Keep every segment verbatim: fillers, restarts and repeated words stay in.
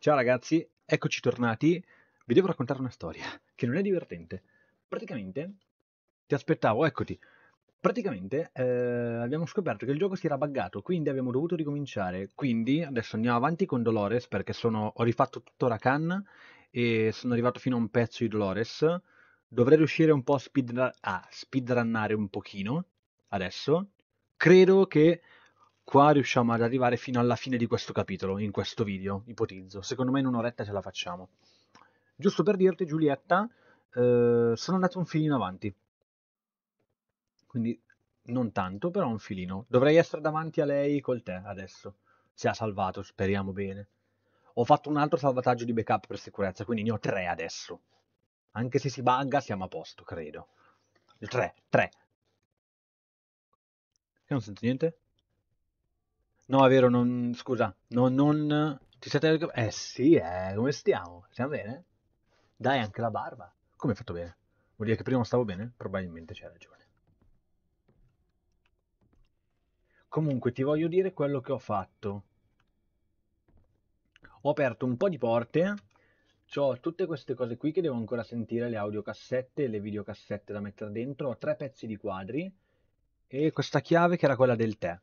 Ciao ragazzi, eccoci tornati. Vi devo raccontare una storia che non è divertente. Praticamente, ti aspettavo, eccoti. Praticamente eh, abbiamo scoperto che il gioco si era buggato, quindi abbiamo dovuto ricominciare. Quindi adesso andiamo avanti con Dolores perché sono, ho rifatto tutto Rakan e sono arrivato fino a un pezzo di Dolores. Dovrei riuscire un po' a, speedra- a speedrunnare un pochino adesso. Credo che qua riusciamo ad arrivare fino alla fine di questo capitolo, in questo video, ipotizzo. Secondo me in un'oretta ce la facciamo. Giusto per dirti, Giulietta, eh, sono andato un filino avanti. Quindi non tanto, però un filino. Dovrei essere davanti a lei col tè adesso. Si è salvato, speriamo bene. Ho fatto un altro salvataggio di backup per sicurezza, quindi ne ho tre adesso. Anche se si bugga, siamo a posto, credo. Tre, tre. Che non sento niente? No, è vero, non... scusa, no, non... Ti siete... Eh sì, eh, come stiamo? Stiamo bene? Dai, anche la barba. Come hai fatto bene? Vuol dire che prima non stavo bene? Probabilmente c'hai ragione. Comunque, ti voglio dire quello che ho fatto. Ho aperto un po' di porte. Ho tutte queste cose qui che devo ancora sentire, le audiocassette e le videocassette da mettere dentro. Ho tre pezzi di quadri e questa chiave che era quella del tè.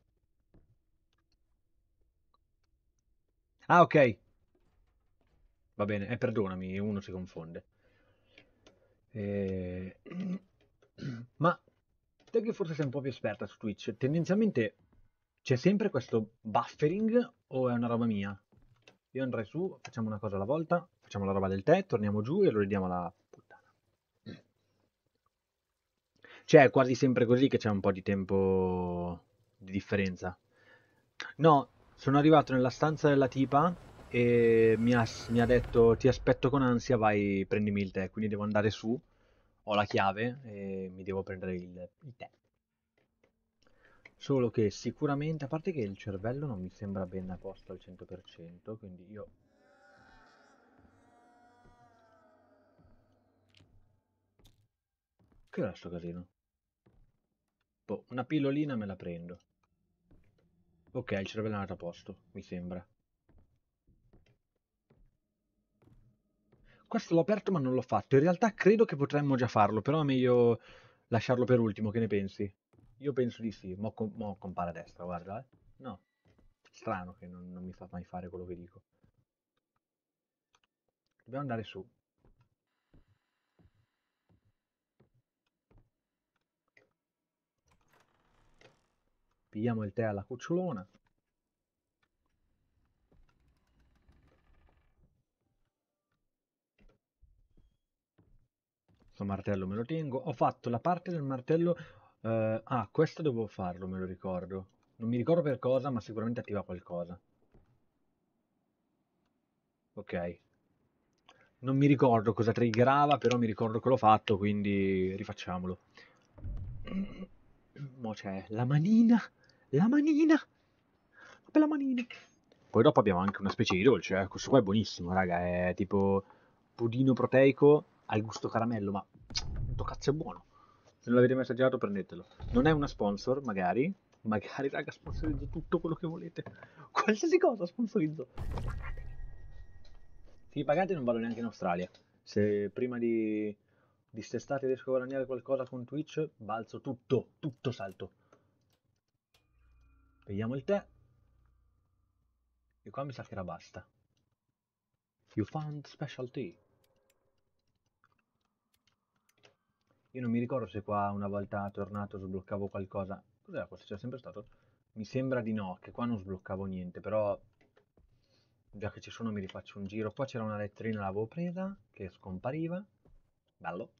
Ah, ok. Va bene, eh, perdonami, uno si confonde. Eh, Ma te che forse sei un po' più esperta su Twitch, tendenzialmente c'è sempre questo buffering o è una roba mia? Io andrei su, facciamo una cosa alla volta, facciamo la roba del tè, torniamo giù e lo ridiamo alla puttana. Cioè, è quasi sempre così che c'è un po' di tempo di differenza. No, sono arrivato nella stanza della tipa e mi ha, mi ha detto ti aspetto con ansia, vai, prendimi il tè. Quindi devo andare su, ho la chiave e mi devo prendere il, il tè. Solo che sicuramente, a parte che il cervello non mi sembra ben a posto al cento per cento, quindi io... Che era sto casino? Boh, una pillolina me la prendo. Ok, il cervello è andato a posto, mi sembra. Questo l'ho aperto ma non l'ho fatto. In realtà credo che potremmo già farlo, però è meglio lasciarlo per ultimo, che ne pensi? Io penso di sì. Mo, com- mo compare a destra, guarda, eh. No, strano che non, non mi fa mai fare quello che dico. Dobbiamo andare su. Pigliamo il tè alla cucciolona. Questo martello me lo tengo. Ho fatto la parte del martello... eh, ah, questo dovevo farlo, me lo ricordo. Non mi ricordo per cosa, ma sicuramente attiva qualcosa. Ok. Non mi ricordo cosa triggerava, però mi ricordo che l'ho fatto, quindi rifacciamolo. Mo' c'è la manina, la manina, la bella manina. Poi dopo abbiamo anche una specie di dolce, eh. Questo qua è buonissimo, raga, è tipo budino proteico al gusto caramello, ma quanto cazzo è buono. Se non l'avete mai assaggiato, prendetelo. Non è una sponsor, magari, magari, raga, sponsorizzo tutto quello che volete. Qualsiasi cosa sponsorizzo. Sì, pagate non vado neanche in Australia. Se prima di, di st'estate riesco a guadagnare qualcosa con Twitch, balzo tutto, tutto salto. Vediamo il tè. E qua mi sa che era basta. You found special tea. Io non mi ricordo se qua una volta tornato sbloccavo qualcosa. Cos'era questo? C'è sempre stato? Mi sembra di no, che qua non sbloccavo niente, però già che ci sono mi rifaccio un giro. Qua c'era una letterina, l'avevo presa, che scompariva. Bello.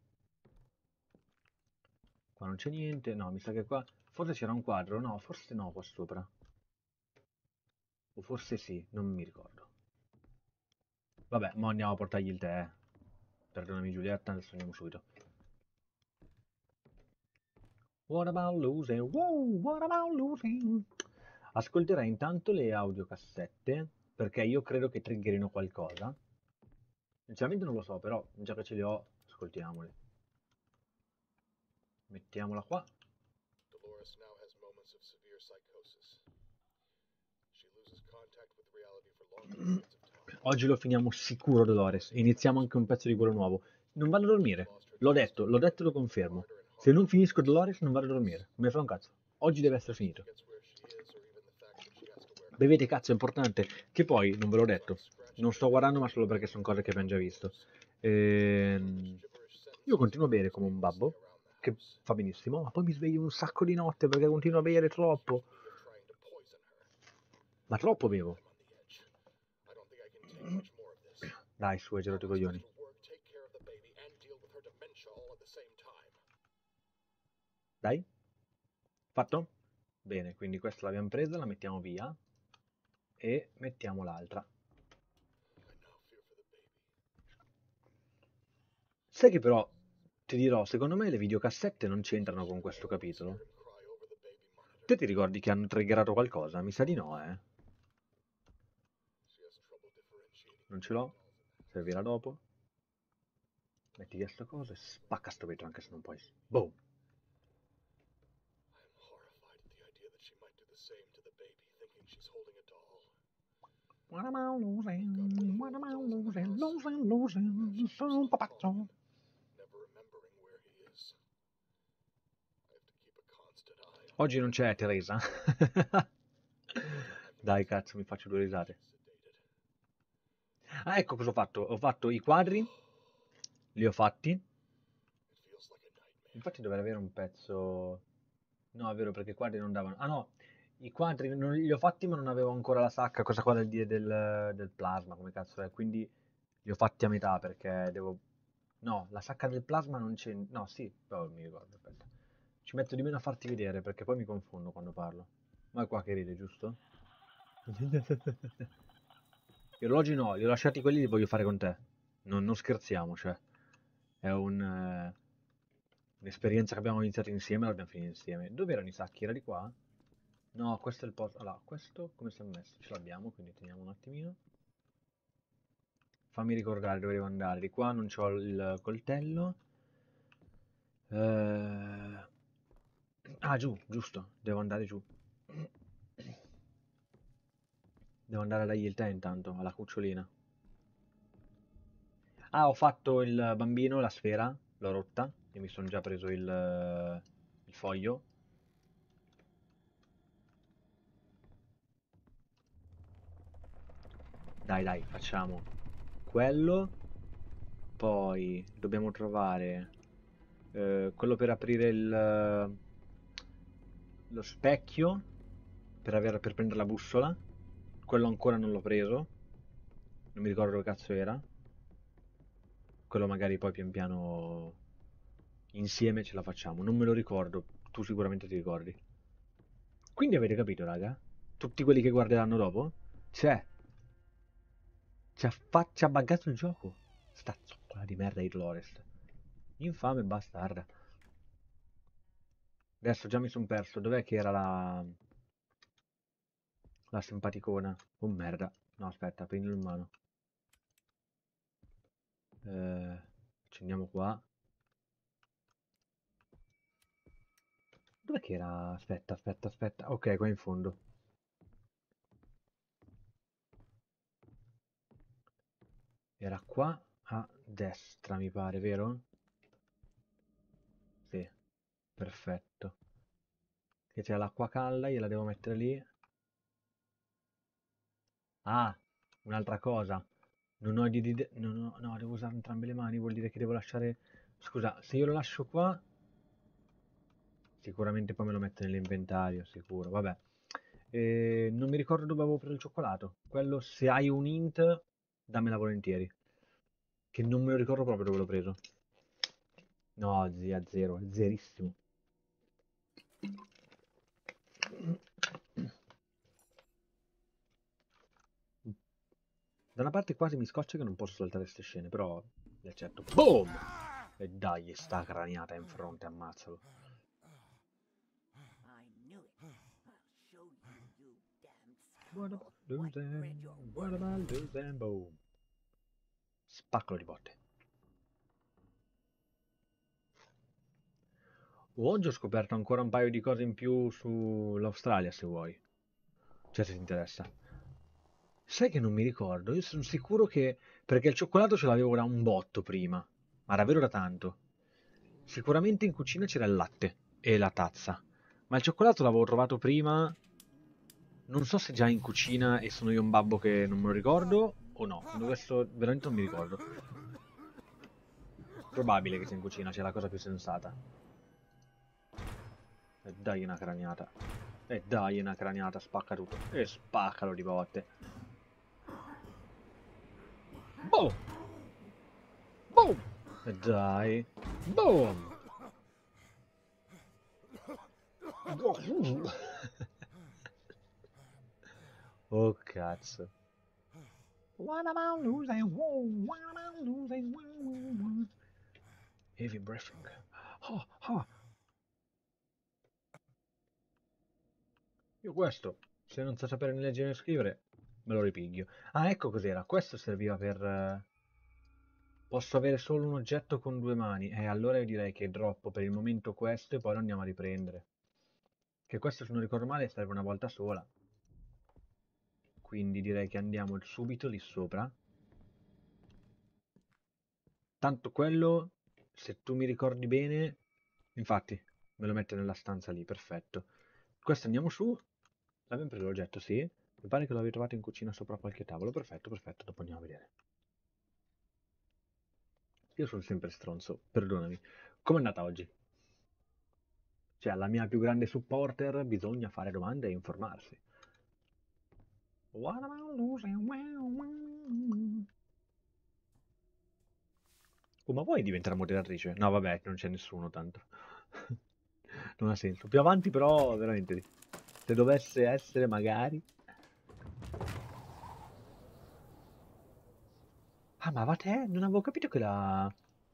Qua non c'è niente. No, mi sa che qua... Forse c'era un quadro. No, forse no qua sopra. O forse sì, non mi ricordo. Vabbè, mo andiamo a portargli il tè. Perdonami Giulietta, adesso andiamo subito. What about losing? Wow, what about losing? Ascolterai intanto le audiocassette, perché io credo che triggerino qualcosa. Sinceramente non lo so, però già che ce le ho, ascoltiamole. Mettiamola qua. Dolores now has moments of severe psychosis. She loses contact with reality for long periods of time. Oggi lo finiamo sicuro, Dolores. E iniziamo anche un pezzo di quello nuovo. Non vado a dormire. L'ho detto, l'ho detto e lo confermo. Se non finisco Dolores, non vado a dormire. Non me ne frega un cazzo. Oggi deve essere finito. Bevete, cazzo, è importante. Che poi, non ve l'ho detto. Non sto guardando, ma solo perché sono cose che abbiamo già visto. Ehm... Io continuo a bere come un babbo, che fa benissimo, ma poi mi sveglio un sacco di notte perché continuo a bere troppo. Ma troppo bevo. Dai, su, hai girato i coglioni. Dai. Fatto? Bene, quindi questa l'abbiamo presa, la mettiamo via. E mettiamo l'altra. Sai che però, ti dirò, secondo me le videocassette non c'entrano con questo capitolo. Te ti ricordi che hanno triggerato qualcosa? Mi sa di no, eh. Non ce l'ho. Servirà dopo. Metti via sto coso e spacca sto vetro anche se non puoi. Boom. What am I losing? What am I losing? Losing, losing. Sono un papaccio. Oggi non c'è Teresa. Dai, cazzo, mi faccio due risate. Ah, ecco cosa ho fatto. Ho fatto i quadri. Li ho fatti. Infatti dovrei avere un pezzo... No, è vero, perché i quadri non davano... Ah no, i quadri non li ho fatti ma non avevo ancora la sacca, cosa qua del, del, del plasma, come cazzo è. Quindi li ho fatti a metà perché devo... No, la sacca del plasma non c'è... No, sì, però mi ricordo, aspetta. Ci metto di meno a farti vedere perché poi mi confondo quando parlo. Ma è qua che ride, giusto? Gli orologi no, li ho lasciati quelli, li voglio fare con te. Non, non scherziamo, cioè. È un, eh, un'esperienza che abbiamo iniziato insieme e l'abbiamo finita insieme. Dove erano i sacchi? Era di qua? No, questo è il posto. Allora, questo come si è messo? Ce l'abbiamo, quindi teniamo un attimino. Fammi ricordare dove devo andare. Di qua non c'ho il coltello. Eh... Ah, giù, giusto. Devo andare giù. Devo andare a dargli il tè intanto, alla cucciolina. Ah, ho fatto il bambino, la sfera, l'ho rotta e mi sono già preso il, il foglio. Dai, dai, facciamo quello. Poi dobbiamo trovare eh, quello per aprire il, lo specchio per, aver, per prendere la bussola. Quello ancora non l'ho preso. Non mi ricordo dove cazzo era. Quello magari poi pian piano insieme ce la facciamo. Non me lo ricordo. Tu sicuramente ti ricordi. Quindi avete capito, raga? Tutti quelli che guarderanno dopo? C'è. Ci ha, fa- ci ha buggato il gioco. Sta zoccola di merda di Dolores. Infame bastarda. Adesso già mi sono perso. Dov'è che era la... La simpaticona? Oh merda. No, aspetta, prendilo in mano. Eh, accendiamo qua. Dov'è che era? Aspetta, aspetta, aspetta. Ok, qua in fondo. Era qua a destra, mi pare, vero? Sì, perfetto. Che c'è l'acqua calda, gliela devo mettere lì. Ah, un'altra cosa. Non ho di... di- non ho- no, devo usare entrambe le mani, vuol dire che devo lasciare... Scusa, se io lo lascio qua, sicuramente poi me lo metto nell'inventario, sicuro. Vabbè. Eh, non mi ricordo dove avevo preso il cioccolato. Quello, se hai un hint, dammela volentieri. Che non me lo ricordo proprio dove l'ho preso. No, zia, zero, è zerissimo. Da una parte quasi mi scoccia che non posso saltare queste scene, però le accetto. Boom! E dai, sta craniata in fronte, ammazzalo. What about losing? What about losing? Boom. Spaccolo di botte. Oggi ho scoperto ancora un paio di cose in più sull'Australia, se vuoi. Cioè, se ti interessa. Sai che non mi ricordo? Io sono sicuro che... Perché il cioccolato ce l'avevo da un botto prima, ma davvero da tanto. Sicuramente in cucina c'era il latte e la tazza, ma il cioccolato l'avevo trovato prima... Non so se già in cucina e sono io un babbo che non me lo ricordo o no. Questo veramente non mi ricordo. Probabile che sia in cucina, c'è la cosa più sensata. E dai una craniata. E dai una craniata, spacca tutto. E spaccalo di botte. Boom! Boom! E dai. Boom! Oh cazzo. What about losing? What about losing? Heavy breathing. Oh, oh. Io questo, se non so sapere né leggere né scrivere, me lo ripiglio. Ah, ecco cos'era. Questo serviva per... eh, Posso avere solo un oggetto con due mani. E allora io direi che droppo per il momento questo e poi lo andiamo a riprendere. Che questo, se non ricordo male, serve una volta sola. Quindi direi che andiamo subito lì sopra. Tanto quello, se tu mi ricordi bene... Infatti, me lo mette nella stanza lì, perfetto. Questo andiamo su. L'abbiamo preso l'oggetto, sì. Mi pare che l'avevi trovato in cucina sopra qualche tavolo. Perfetto, perfetto, dopo andiamo a vedere. Io sono sempre stronzo, perdonami. Com'è andata oggi? Cioè, alla mia più grande supporter bisogna fare domande e informarsi. What am I losing? Oh, ma vuoi diventare moderatrice? No, vabbè, non c'è nessuno tanto. Non ha senso. Più avanti però, veramente, se dovesse essere magari... Ah, ma va te? Non avevo capito che la...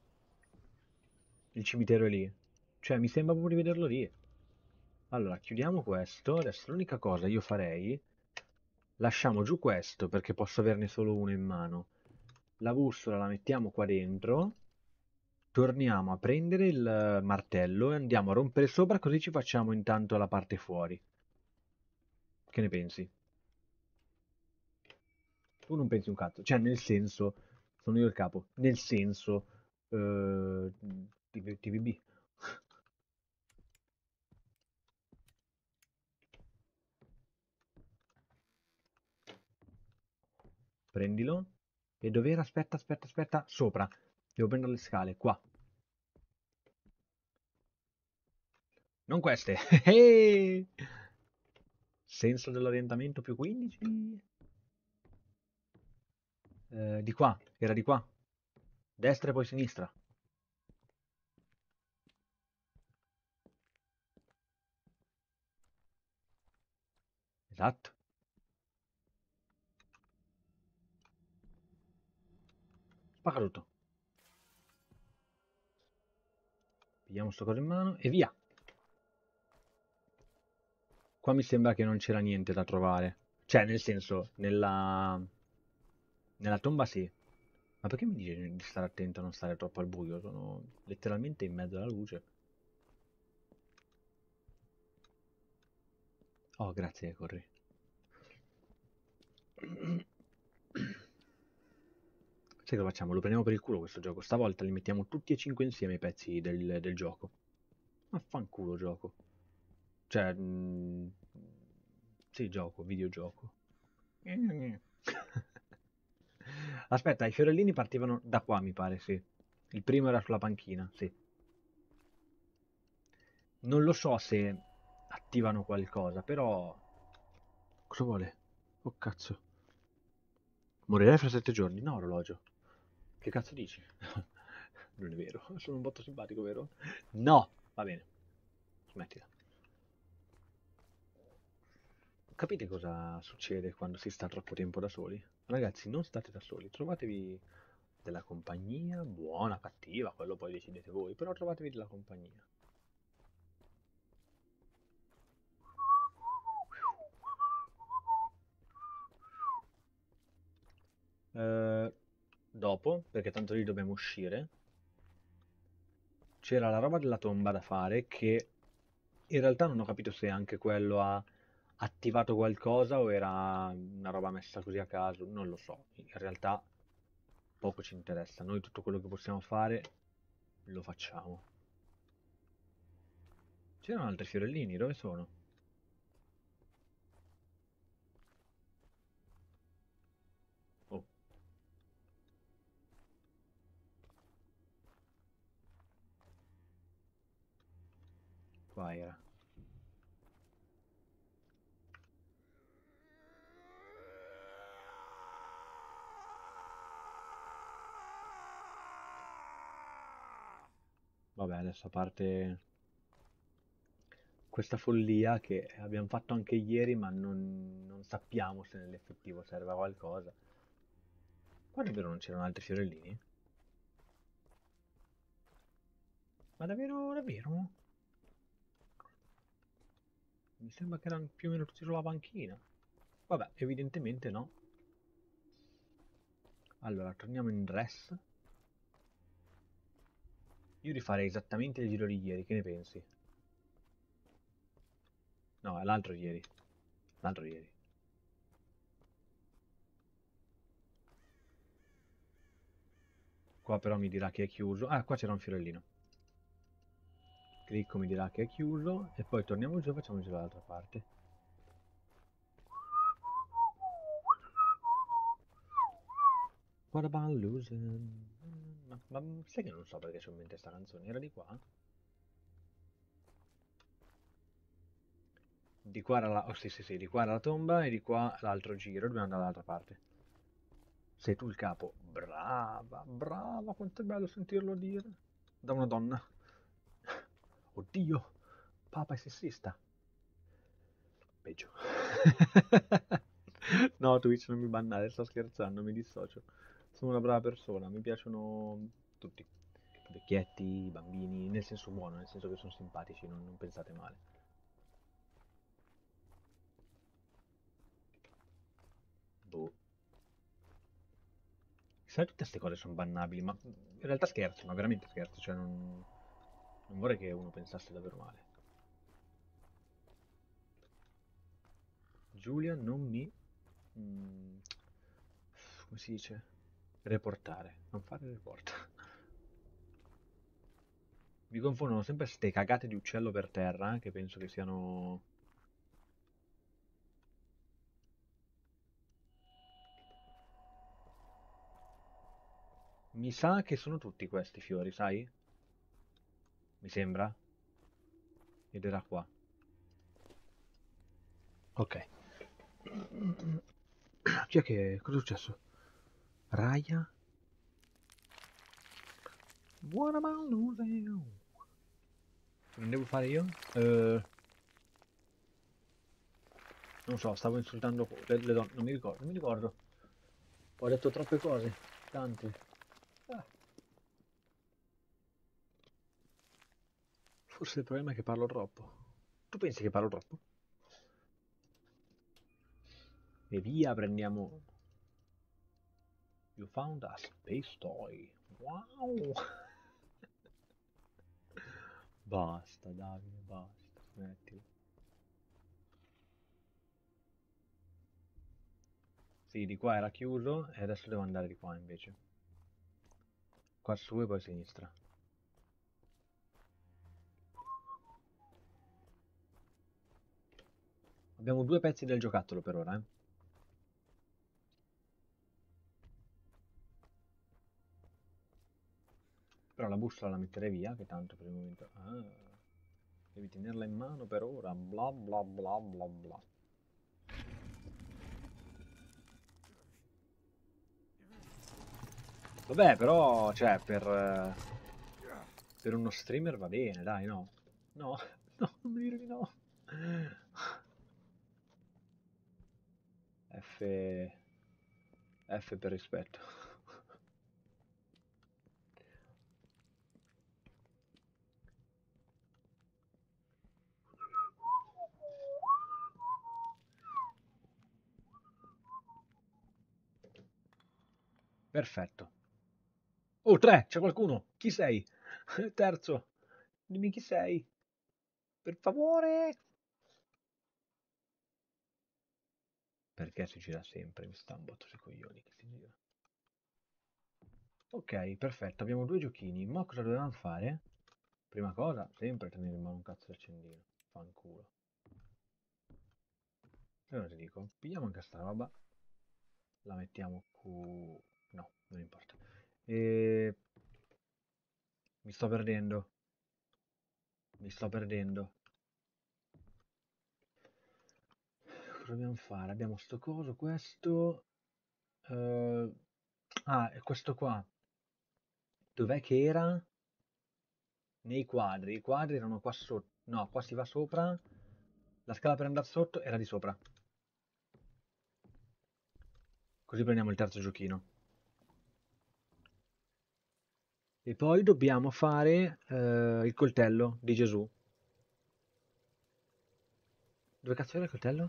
il cimitero è lì. Cioè, mi sembra proprio di vederlo lì. Allora, chiudiamo questo. Adesso l'unica cosa io farei... Lasciamo giù questo perché posso averne solo uno in mano. La bussola la mettiamo qua dentro. Torniamo a prendere il martello e andiamo a rompere sopra così ci facciamo intanto la parte fuori. Che ne pensi? Tu non pensi un cazzo. Cioè, nel senso... Sono io il capo. Nel senso... Eh, T V B. Prendilo. E dov'era? Aspetta, aspetta, aspetta. Sopra. Devo prendere le scale. Qua. Non queste. Senso dell'orientamento più quindici. Eh, di qua. Era di qua. Destra e poi sinistra. Esatto. Spacca tutto. Pigliamo sto coso in mano e via. Qua mi sembra che non c'era niente da trovare. Cioè, nel senso, nella... Nella tomba sì. Ma perché mi dici di stare attento a non stare troppo al buio? Sono letteralmente in mezzo alla luce. Oh, grazie, corri. Sai cosa facciamo? Lo prendiamo per il culo questo gioco. Stavolta li mettiamo tutti e cinque insieme i pezzi del, del gioco. Affanculo gioco. Cioè... mh, sì, gioco, videogioco. Aspetta, i fiorellini partivano da qua, mi pare, sì. Il primo era sulla panchina, sì. Non lo so se attivano qualcosa, però... Cosa vuole? Oh, cazzo. Morirai fra sette giorni? No, orologio. Che cazzo dici? Non è vero. Sono un botto simpatico, vero? No! Va bene. Smettila. Capite cosa succede quando si sta troppo tempo da soli? Ragazzi, non state da soli. Trovatevi della compagnia, buona, cattiva, quello poi decidete voi, però trovatevi della compagnia. Eh, dopo, perché tanto lì dobbiamo uscire, c'era la roba della tomba da fare che in realtà non ho capito se anche quello ha attivato qualcosa o era una roba messa così a caso, non lo so. In realtà poco ci interessa. Noi tutto quello che possiamo fare lo facciamo. C'erano altri fiorellini, dove sono? Oh, qua era. Vabbè, adesso a parte questa follia che abbiamo fatto anche ieri, ma non, non sappiamo se nell'effettivo serve a qualcosa. Qua davvero non c'erano altri fiorellini? Ma davvero, davvero? Mi sembra che erano più o meno tutti sulla panchina. Vabbè, evidentemente no. Allora, torniamo in dress. Io rifarei esattamente il giro di ieri, che ne pensi? No, è l'altro ieri. L'altro ieri. Qua però mi dirà che è chiuso. Ah, qua c'era un fiorellino. Clicco, mi dirà che è chiuso. E poi torniamo giù e facciamo il giro dall'altra parte. What about losing? Ma, ma sai che non so perché c'ho in mente sta canzone? Era di qua? Di qua era la... Oh sì sì sì, di qua era la tomba e di qua l'altro giro. Dobbiamo andare dall'altra parte. Sei tu il capo. Brava, brava, quanto è bello sentirlo dire. Da una donna. Oddio, Papa è sessista. Peggio. No, Twitch non mi bannare, sto scherzando, mi dissocio. Sono una brava persona, mi piacciono tutti. I vecchietti, i bambini, nel senso buono, nel senso che sono simpatici, non, non pensate male. Boh. Sai, tutte queste cose sono bannabili, ma in realtà scherzo, ma veramente scherzo, cioè non, non vorrei che uno pensasse davvero male. Giulia non mi... mm, come si dice? Reportare, non fare report. Mi confondono sempre ste cagate di uccello per terra, che penso che siano... Mi sa che sono tutti questi fiori, sai? Mi sembra. Ed era qua. Ok. Chi è che... Cosa è successo? Raya? Buona maluse. Non devo fare io? Eh, non so, stavo insultando le, le donne. Non mi ricordo, non mi ricordo. Ho detto troppe cose. Tante. Ah, forse il problema è che parlo troppo. Tu pensi che parlo troppo? E via, prendiamo... You found a space toy. Wow! Basta, Davide, basta, smettila. Sì, di qua era chiuso e adesso devo andare di qua invece. Qua su e poi a sinistra. Abbiamo due pezzi del giocattolo per ora, eh. Però la bussola la metterei via, che tanto per il momento... Ah, devi tenerla in mano per ora, bla bla bla bla bla. Vabbè, però, cioè, per... eh, per uno streamer va bene, dai, no? No, no, non mi dire di no. F... F per rispetto. Perfetto. Oh, tre, c'è qualcuno. Chi sei? Terzo. Dimmi chi sei. Per favore. Perché si gira sempre? Mi sta un botto sui coglioni che si gira. Ok, perfetto, abbiamo due giochini. Ma cosa dovevamo fare? Prima cosa, sempre tenere in mano un cazzo di accendino. Fanculo. E ora ti dico, pigliamo anche sta roba. La mettiamo qui. No, non importa. E... Mi sto perdendo. Mi sto perdendo. Cosa dobbiamo fare? Abbiamo sto coso, questo. eh, Ah, e questo qua. Dov'è che era? Nei quadri. I quadri erano qua sotto. No, qua si va sopra. La scala per andare sotto era di sopra. Così prendiamo il terzo giochino. E poi dobbiamo fare eh, il coltello di Gesù. Dove cazzo era il coltello?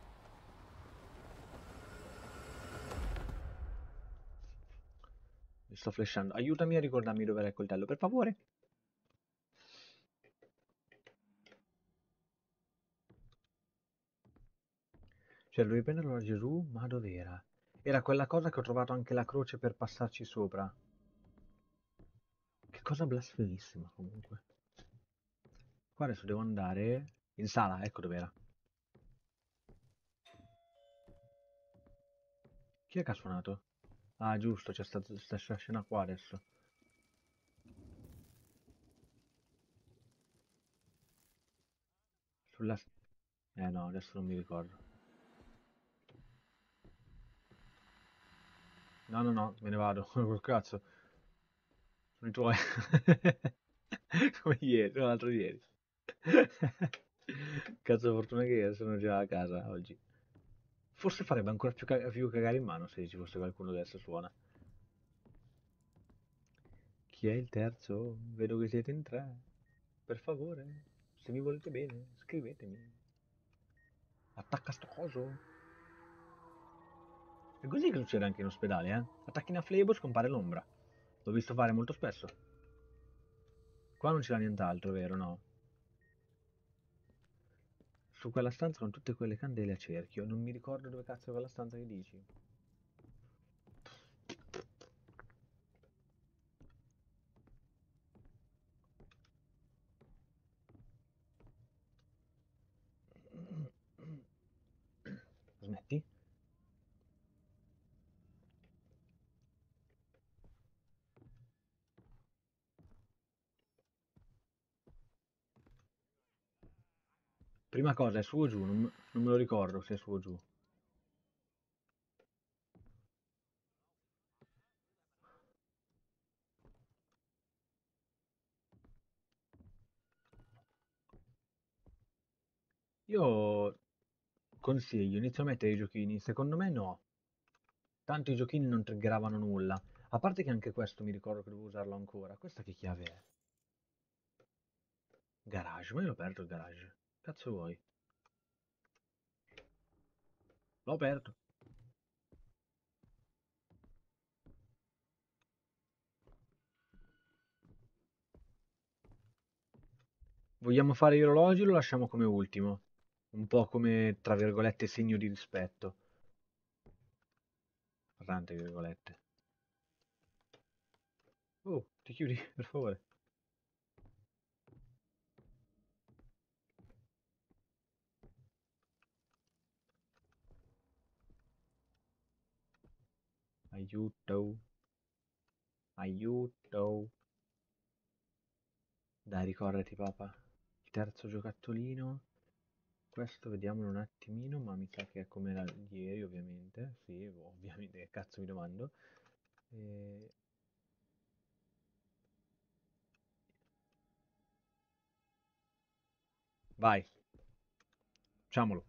Mi sto flashando. Aiutami a ricordarmi dove era il coltello, per favore. Cioè, dovevi prenderlo da Gesù, ma dov'era? Era quella cosa che ho trovato anche la croce per passarci sopra. Che cosa blasfemissima, comunque. Qua adesso devo andare in sala, ecco dov'era. Chi è che ha suonato? Ah, giusto, c'è stata questa scena qua adesso. Sulla... Eh no, adesso non mi ricordo. No, no, no, me ne vado. Col cazzo. Sono i tuoi. Come ieri, no, l'altro ieri. Cazzo, fortuna che sono già a casa oggi. Forse farebbe ancora più, ca- più cagare in mano se ci fosse qualcuno che adesso suona. Chi è il terzo? Vedo che siete in tre. Per favore, se mi volete bene, scrivetemi. Attacca sto coso. È così che succede anche in ospedale, eh? Attacchi una flebo, scompare l'ombra. L'ho visto fare molto spesso. Qua non c'era nient'altro, vero, no? Su quella stanza con tutte quelle candele a cerchio. Non mi ricordo dove cazzo è quella stanza che dici. Smetti? Prima cosa, è su o giù? Non, non me lo ricordo se è su o giù. Io consiglio, inizio a mettere i giochini. Secondo me no. Tanto i giochini non triggeravano nulla. A parte che anche questo mi ricordo che devo usarlo ancora. Questa che chiave è? Garage, ma io l'ho aperto il garage. Cazzo vuoi? L'ho aperto. Vogliamo fare gli orologi o lo lasciamo come ultimo? Un po' come, tra virgolette, segno di rispetto. Tante virgolette. Oh, ti chiudi, per favore. Aiuto. Aiuto. Dai, ricordati, papà. Il terzo giocattolino. Questo vediamolo un attimino, ma mi sa che è come era ieri, ovviamente. Sì, ovviamente, che cazzo mi domando. E... Vai, facciamolo.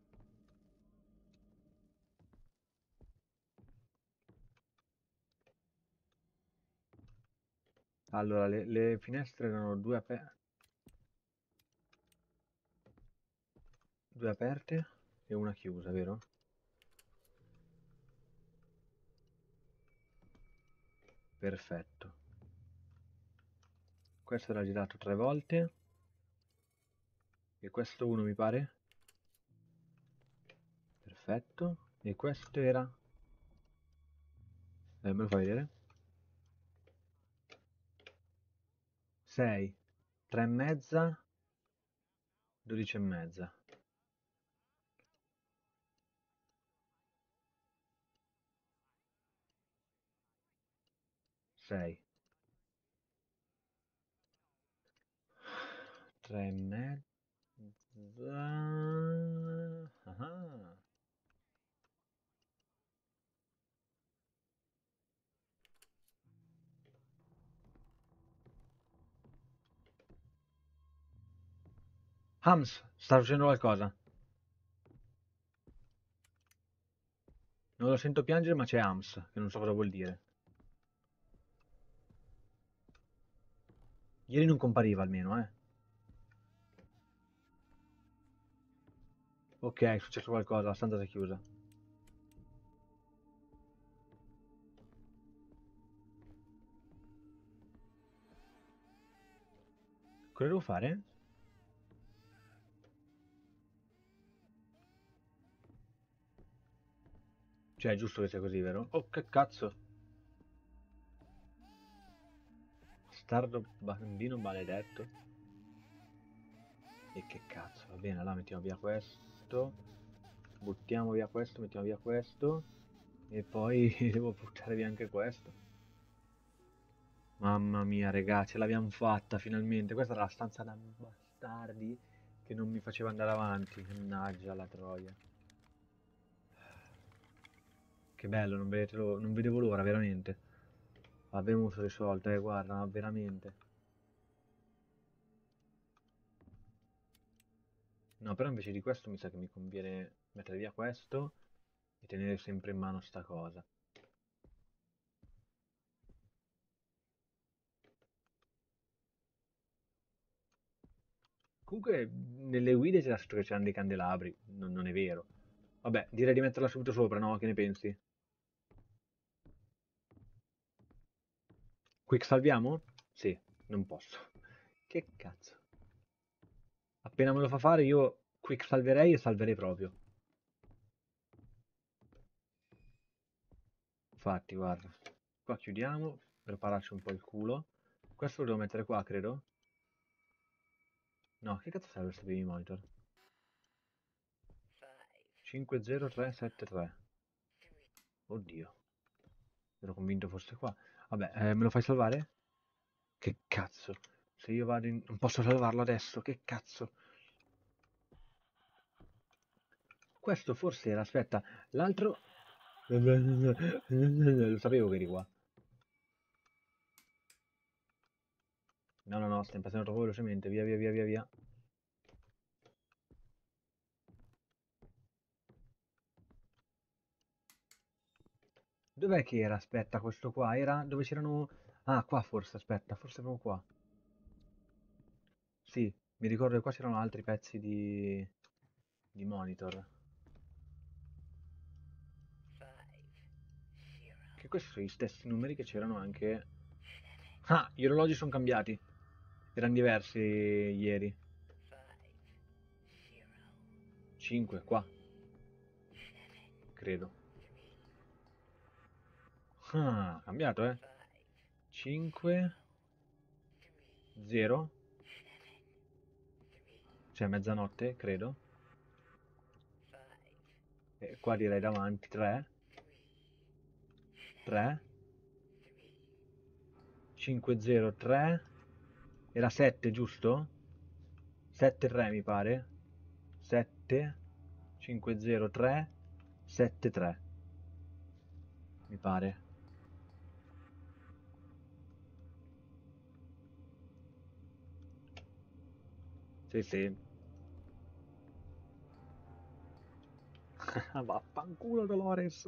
Allora, le, le finestre erano due, aper- due aperte e una chiusa, vero? Perfetto. Questo era girato tre volte. E questo uno mi pare? Perfetto. E questo era... Eh, me lo fai vedere? sei, tre e mezza, dodici e mezza. sei. tre e mezza. Ah. Hams, sta facendo qualcosa. Non lo sento piangere, ma c'è Hams, che non so cosa vuol dire. Ieri non compariva almeno, eh. Ok, è successo qualcosa, la stanza si è chiusa. Cosa devo fare? Cioè, è giusto che sia così, vero? Oh, che cazzo. Bastardo bambino maledetto. E che cazzo, va bene, allora mettiamo via questo. Buttiamo via questo, mettiamo via questo. E poi devo buttare via anche questo. Mamma mia, regà, ce l'abbiamo fatta finalmente. Questa era la stanza da bastardi che non mi faceva andare avanti. Mannaggia la troia. Che bello, non vedevo, non vedevo l'ora, veramente. Avremmo risolto, eh, guarda, ma veramente. No, però invece di questo mi sa che mi conviene mettere via questo e tenere sempre in mano sta cosa. Comunque, nelle guide c'era scritto che c'erano dei candelabri, non, non è vero. Vabbè, direi di metterla subito sopra, no? Che ne pensi? Quick salviamo? Sì, non posso. Che cazzo. Appena me lo fa fare io quick salverei e salverei proprio. Infatti, guarda. Qua chiudiamo, per pararci un po' il culo. Questo lo devo mettere qua, credo. No, che cazzo serve questo baby monitor? cinque zero tre sette tre. Oddio. Ero convinto fosse qua. Vabbè, eh, me lo fai salvare? Che cazzo. Se io vado in... Non posso salvarlo adesso, che cazzo. Questo forse era... Aspetta, l'altro... Lo sapevo che eri qua. No, no, no, stai passando troppo velocemente. Via, via, via, via, via. Dov'è che era? Aspetta, questo qua era dove c'erano... Ah, qua forse, aspetta, forse proprio qua. Sì, mi ricordo che qua c'erano altri pezzi di... di monitor. Che questi sono gli stessi numeri che c'erano anche... Ah, gli orologi sono cambiati. Erano diversi ieri. cinque, qua. Credo. Ah, cambiato, eh. cinque, zero. Cioè mezzanotte, credo. E qua direi davanti tre. tre. cinque zero tre. Era sette, giusto? sette tre mi pare. sette cinque zero tre sette tre. Mi pare. Sì, sì. Vaffanculo Dolores.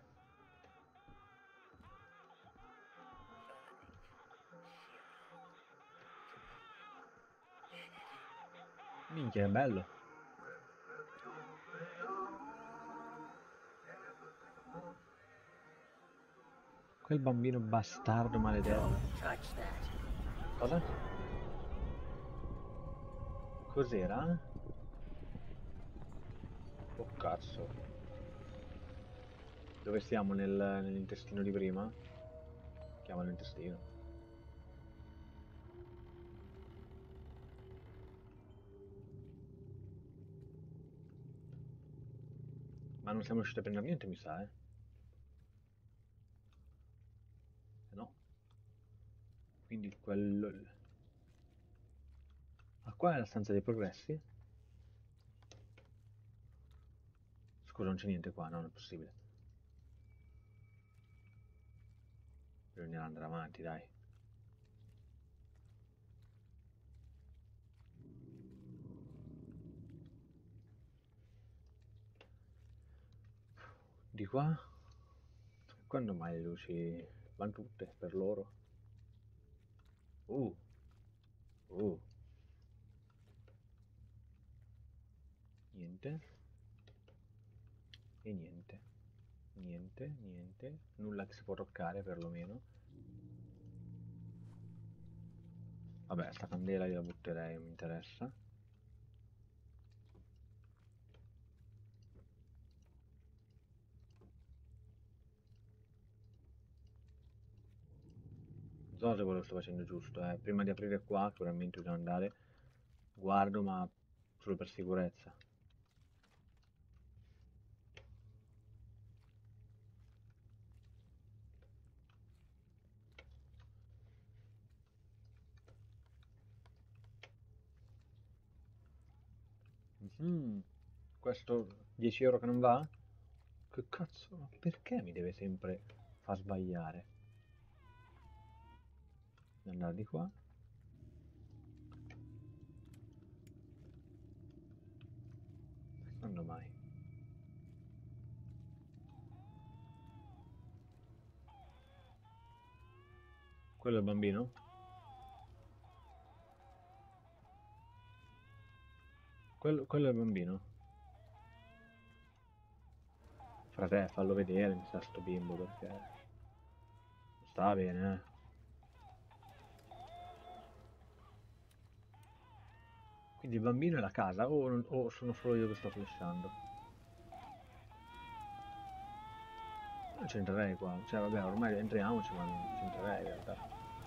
Minchia, è bello. Quel bambino bastardo maledetto. Cosa? Cos'era? Oh cazzo. Dove stiamo? Nel, nell'intestino di prima? Chiamalo intestino. Ma non siamo riusciti a prendere niente, mi sa, eh? No. Quindi quello... Ah, qua è la stanza dei progressi? Scusa, non c'è niente qua, no, non è possibile. Bisognerà andare avanti, dai. Di qua? Quando mai le luci vanno tutte per loro? Uh, uh. Niente. E niente. Niente, niente. Nulla che si può toccare perlomeno. Vabbè, sta candela io la butterei, non mi interessa. Non so se quello lo sto facendo giusto, eh. Prima di aprire qua, sicuramente bisogna andare. Guardo, ma solo per sicurezza. Mhm. Questo dieci euro che non va? Che cazzo? Ma perché mi deve sempre far sbagliare? Devo andare di qua. Quando mai? Quello è il bambino? Quello, quello è il bambino? Frate, fallo vedere, mi sa sto bimbo, perché... Non sta bene, eh. Quindi il bambino è la casa, o, non- o sono solo io che sto flashando? Non c'entrerei qua, cioè vabbè, ormai entriamoci, ma non c'entrerei in realtà.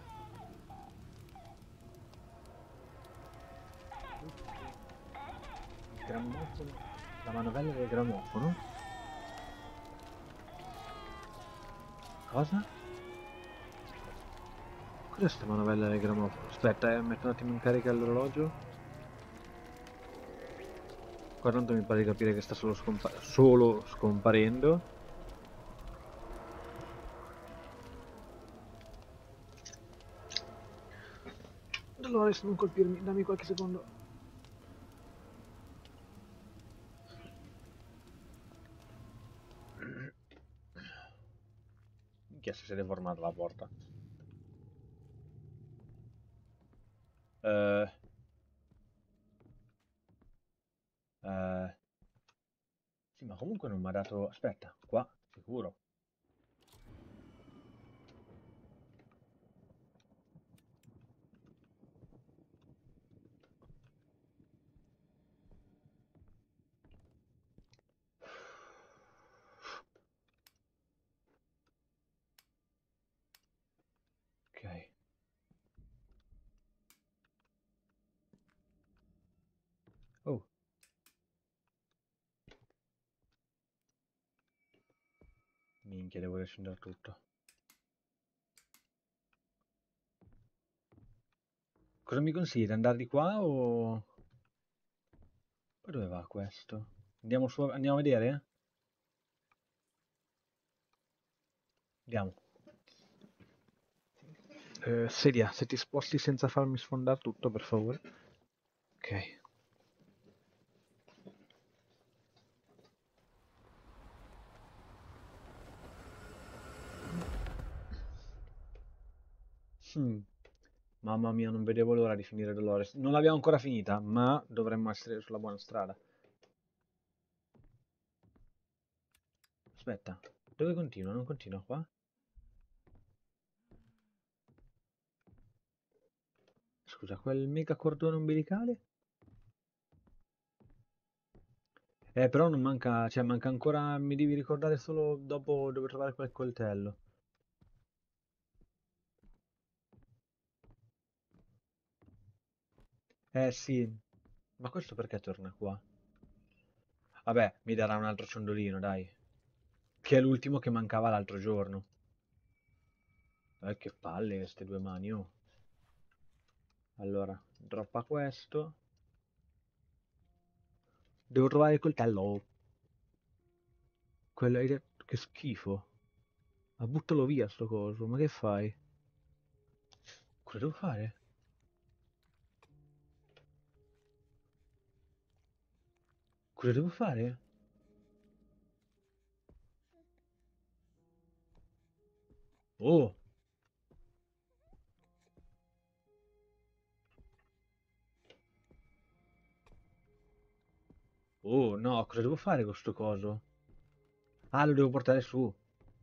Il grammofono, la manovella del grammofono? Cosa? Cos'è sta manovella del grammofono? Aspetta, eh, metto un attimo in carica l'orologio. Qua tanto mi pare di capire che sta solo, scompa solo scomparendo. Dolores, non colpirmi, dammi qualche secondo. Minchia, se si è deformata la porta. Eh... Eh... Sì, ma comunque non mi ha dato... Aspetta, qua, sicuro. Ok. Oh. Minchia, devo riaccendere tutto. Cosa mi consigli? Di andare di qua o... Poi dove va questo? Andiamo su... Andiamo a vedere? Andiamo. Eh, sedia, se ti sposti senza farmi sfondare tutto, per favore. Ok. Hmm. Mamma mia, non vedevo l'ora di finire Dolores. Non l'abbiamo ancora finita, ma dovremmo essere sulla buona strada. Aspetta, dove continua? Non continua qua? Scusa, quel mega cordone umbilicale? Eh, però non manca, cioè manca ancora, mi devi ricordare solo dopo dove trovare quel coltello. Eh sì, ma questo perché torna qua? Vabbè, mi darà un altro ciondolino, dai. Che è l'ultimo che mancava l'altro giorno. Eh, che palle queste due mani, oh. Allora, droppa questo. Devo trovare il coltello. Quello hai detto... Che schifo. Ma buttalo via sto coso, ma che fai? Cosa devo fare? Cosa devo fare? Oh, oh no, cosa devo fare con sto coso? Ah, lo devo portare su.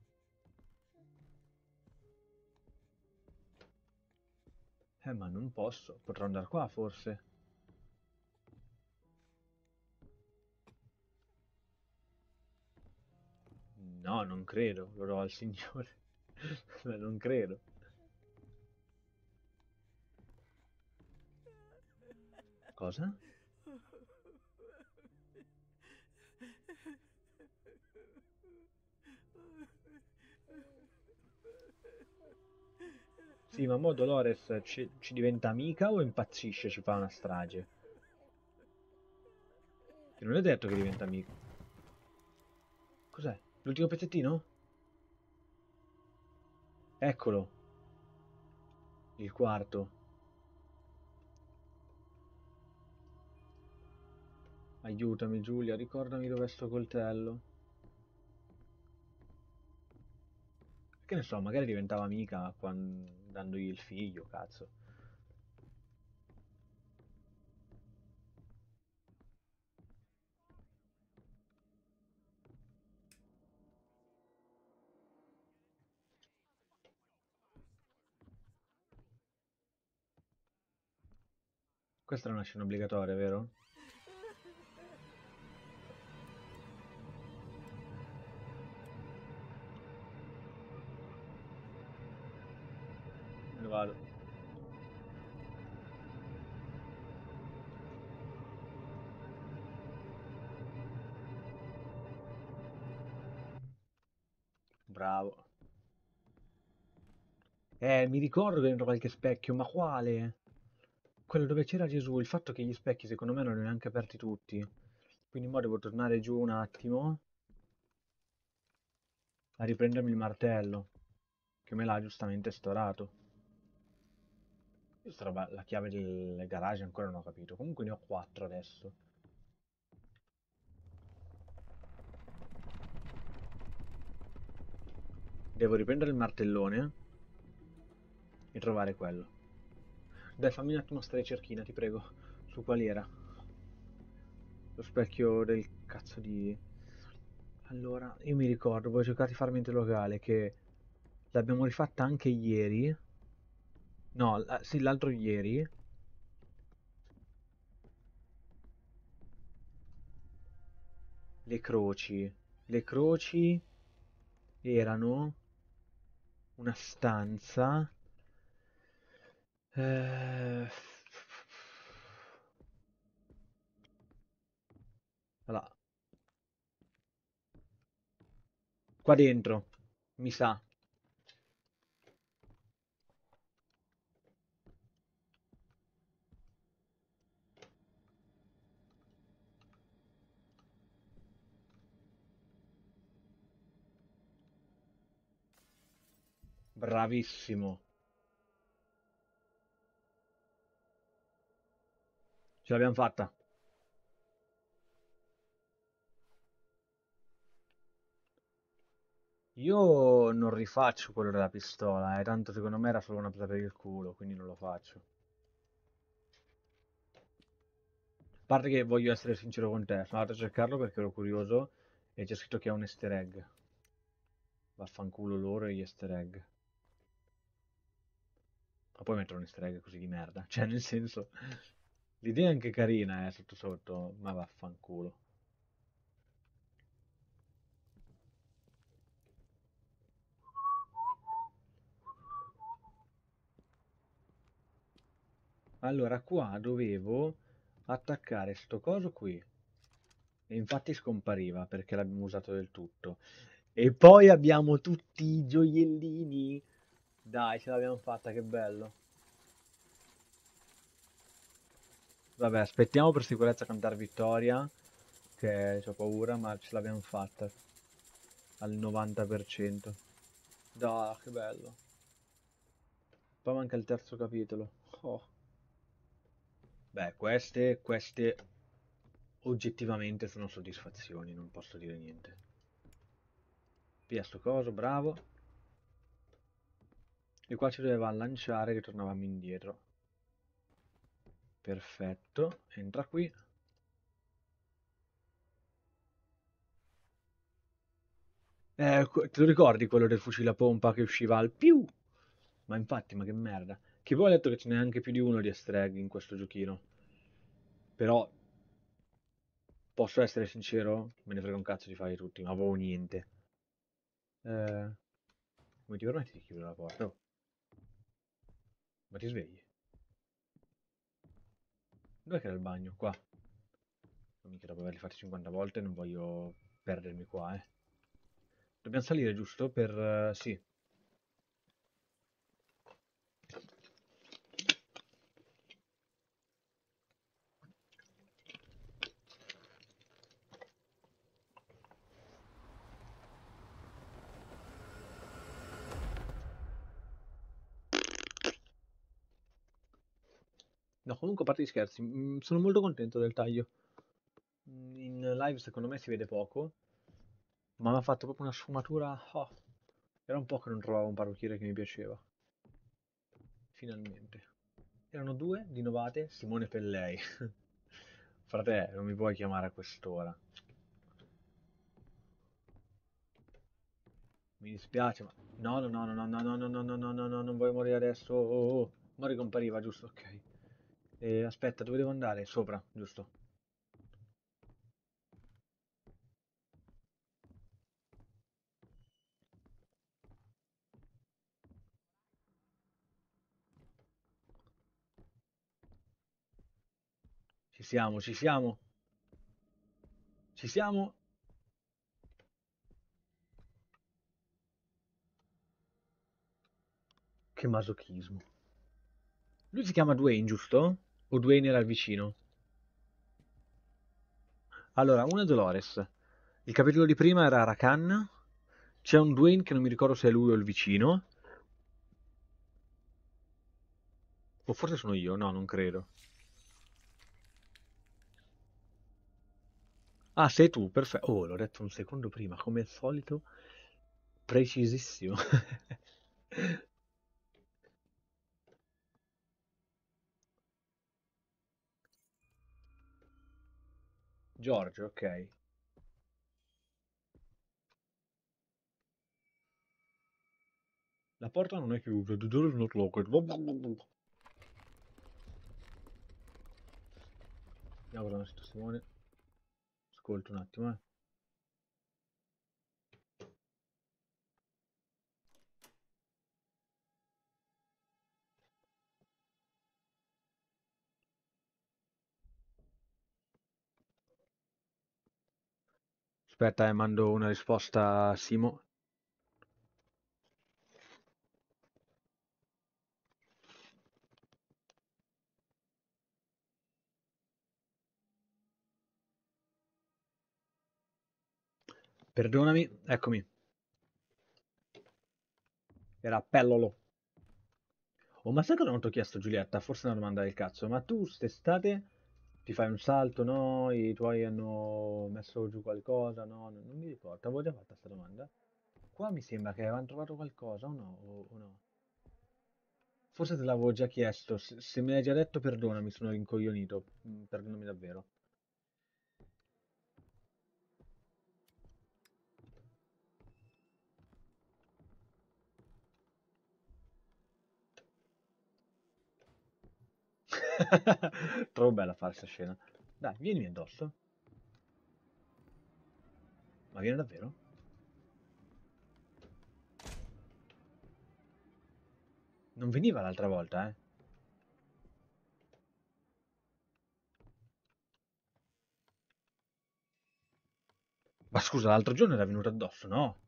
Eh, ma non posso. Potrò andare qua, forse. No, non credo. Lo do al signore. Ma non credo. Cosa? Sì, ma mo Dolores ci, ci diventa amica o impazzisce e ci fa una strage? Che non è detto che diventa amica. Cos'è? L'ultimo pezzettino? Eccolo, il quarto. Aiutami Giulia, ricordami dov'è sto coltello. Che ne so, magari diventava amica quan- dandogli il figlio, cazzo. Questa è una scena obbligatoria, vero? Me ne vado. Bravo. Eh, mi ricordo che dentro qualche specchio, ma quale? Quello dove c'era Gesù, il fatto che gli specchi secondo me non li ho neanche aperti tutti. Quindi mo devo tornare giù un attimo a riprendermi il martello, che me l'ha giustamente storato. Io sta roba, la chiave del garage ancora non ho capito. Comunque ne ho quattro adesso. Devo riprendere il martellone e trovare quello. Dai, fammi un attimo stare cerchina, ti prego. Su quali era? Lo specchio del cazzo di... Allora, io mi ricordo, voglio cercare di farmi interlocale, che l'abbiamo rifatta anche ieri. No, la- sì, l'altro ieri. Le croci. Le croci erano una stanza. Eh... Allora, qua dentro, mi sa. Bravissimo. Ce l'abbiamo fatta. Io non rifaccio quello della pistola, eh, tanto secondo me era solo una presa per il culo, quindi non lo faccio. A parte che voglio essere sincero con te, sono andato a cercarlo perché ero curioso e c'è scritto che è un easter egg. Vaffanculo loro e gli easter egg. Ma poi mettere un easter egg così di merda. Cioè, nel senso, l'idea è anche carina, eh, sotto sotto, ma vaffanculo. Allora, qua dovevo attaccare sto coso qui. E infatti scompariva perché l'abbiamo usato del tutto. E poi abbiamo tutti i gioiellini. Dai, ce l'abbiamo fatta, che bello. Vabbè, aspettiamo per sicurezza a cantare vittoria, che ho paura, ma ce l'abbiamo fatta al novanta per cento. Dai, che bello. Poi manca il terzo capitolo. Oh. Beh, queste, queste oggettivamente sono soddisfazioni, non posso dire niente. Via sto coso, bravo. E qua ci doveva lanciare che tornavamo indietro. Perfetto, entra qui. Eh, que- te lo ricordi quello del fucile a pompa che usciva al più? Ma infatti, ma che merda. Che poi ho letto che ce n'è anche più di uno di easter egg in questo giochino. Però, posso essere sincero? Me ne frega un cazzo di fare tutti, ma avevo niente. Eh, come ti permetti di chiudere la porta? Oh, ma ti svegli? Dov'è che era il bagno? Qua. Non mica dopo averli fatti cinquanta volte, non voglio perdermi qua, eh. Dobbiamo salire, giusto? Per... eh, sì. No, comunque, a parte gli scherzi, mm, sono molto contento del taglio. Mm, In live secondo me si vede poco, ma mi ha fatto proprio una sfumatura. Oh, era un po' che non trovavo un parrucchiere che mi piaceva. Finalmente. Erano due di Novate, Simone Pellei. Frate, non mi puoi chiamare a quest'ora. Mi dispiace, ma... No, no, no, no, no, no, no, no, no, no, no, no, non voglio morire adesso. Oh, oh, oh. Ma ricompariva, giusto? Ok. E, aspetta, dove devo andare? Sopra, giusto? Ci siamo, ci siamo. Ci siamo. Che masochismo. Lui si chiama Dwayne, giusto? O Dwayne era il vicino? Allora, uno è Dolores. Il capitolo di prima era Rakan. C'è un Dwayne che non mi ricordo se è lui o il vicino. O forse sono io, no, non credo. Ah, sei tu, perfetto. Oh, l'ho detto un secondo prima, come al solito. Precisissimo. Giorgio, ok. La porta non è chiusa, the door is not locked. Vediamo cosa è una situazione. Ascolta un attimo, eh. Aspetta, eh, mando una risposta a Simo. Perdonami, eccomi. Era Pellolo. Oh, ma sai cosa non ti ho chiesto, Giulietta? Forse è una domanda del cazzo, ma tu st'estate ti fai un salto, no? I tuoi hanno messo giù qualcosa, no? Non, non mi ricordo, avevo già fatto questa domanda. Qua mi sembra che avevano trovato qualcosa, o no? O, o no? Forse te l'avevo già chiesto, se, se me l'hai già detto perdonami, sono rincoglionito, Mm, perdonami davvero. Trovo bella fare questa scena. Dai, vienimi addosso. Ma viene davvero? Non veniva l'altra volta, eh? Ma scusa, l'altro giorno era venuto addosso, no?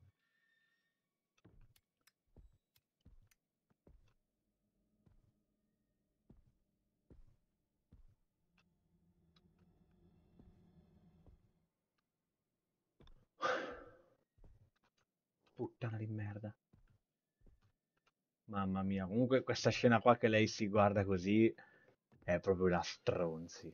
Puttana di merda. Mamma mia, comunque questa scena qua che lei si guarda così è proprio da stronzi.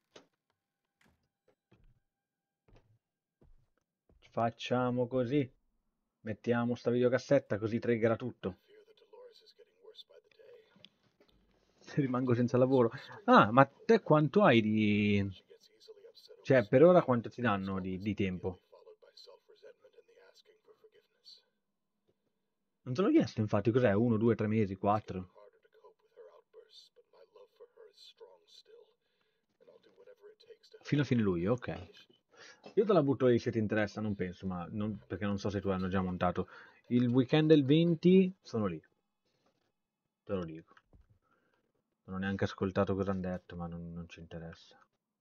Facciamo così. Mettiamo sta videocassetta così triggera I tutto. fear that Dolores is getting worse by the day. Rimango senza lavoro. Ah, ma te quanto hai di... She gets easily upset over Cioè, per small ora quanto things, ti and it's danno di, always di tempo? immediately followed by self-resentment and the asking for forgiveness. Non te l'ho chiesto, infatti, cos'è? Uno, due, tre mesi, It's getting quattro? harder to cope with her outbursts, but my love for her is strong still, and I'll do whatever it takes to help Fino a her fine luglio, ok. reconciliation. Io te la butto lì se ti interessa, non penso, ma non- perché non so se tu l'hanno già montato. Il weekend del venti sono lì, te lo dico. Non ho neanche ascoltato cosa hanno detto, ma non, non ci interessa.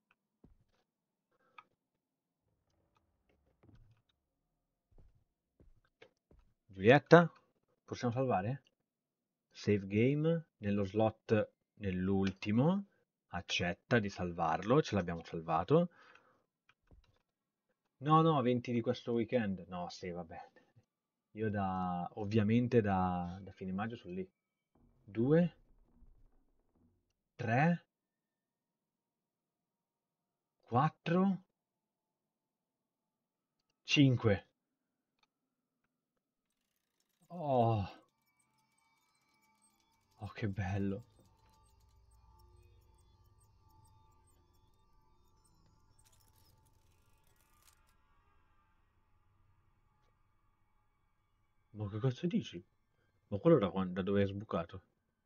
Giulietta? Possiamo salvare? Save game nello slot nell'ultimo. Accetta di salvarlo, ce l'abbiamo salvato. No, no, venti di questo weekend. No, sì, vabbè. Io da, ovviamente da, da fine maggio sono lì. Due, tre, quattro, cinque. Oh, oh, che bello. Ma che cazzo dici? Ma quello da, quando, da dove è sbucato?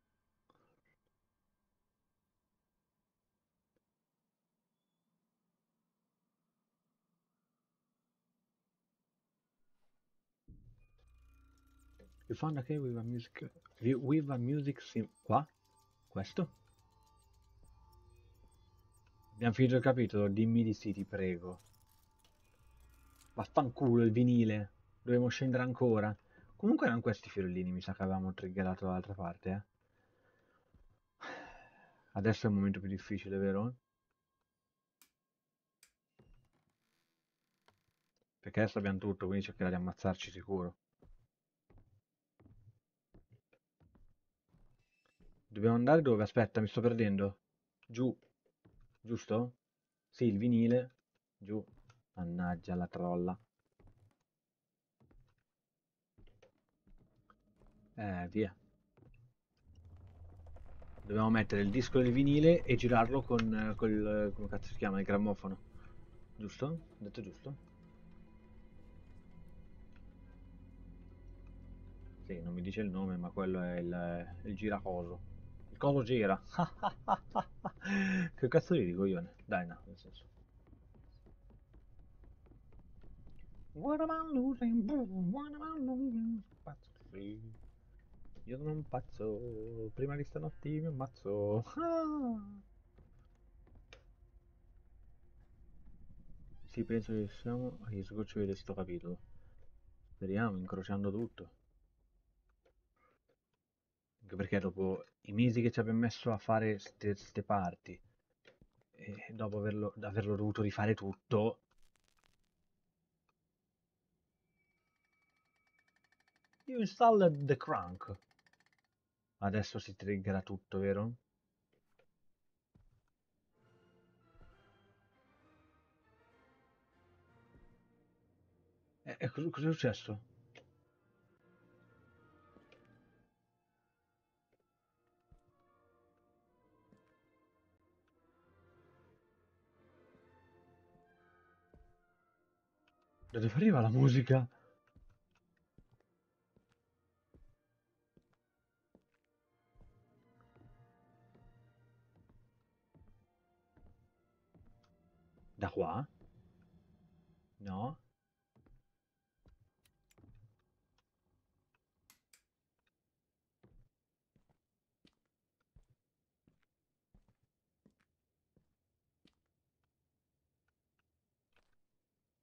You found a key with a music, with a music sim... Qua? Questo? Abbiamo finito il capitolo, dimmi di sì, ti prego. Vaffanculo il vinile. Dovevo scendere ancora. Comunque erano questi fiorellini, mi sa che avevamo triggerato dall'altra parte, eh. Adesso è il momento più difficile, vero? Perché adesso abbiamo tutto, quindi cercherà di ammazzarci sicuro. Dobbiamo andare dove? Aspetta, mi sto perdendo. Giù. Giusto? Sì, il vinile. Giù. Mannaggia la trolla. Eh, via. Dobbiamo mettere il disco del vinile e girarlo con eh, col... come cazzo si chiama? Il grammofono. Giusto? Ho detto giusto? Sì, non mi dice il nome, ma quello è il, il giracoso. Il coso gira. Che cazzo gli dico io? Dai, no, nel senso. What am I losing? What am I losing? Pazzo, sì. Io sono un pazzo. Prima di stanotte mi ammazzo. Ah. Sì, penso che siamo agli sgoccioli di sto capitolo. Speriamo, incrociando tutto. Anche perché dopo i mesi che ci abbiamo messo a fare queste parti e dopo averlo, averlo dovuto rifare tutto, you installed the crank. Adesso si triggera tutto, vero? E, e cos- cosa è successo? Da dove arriva la musica? Da qua? No?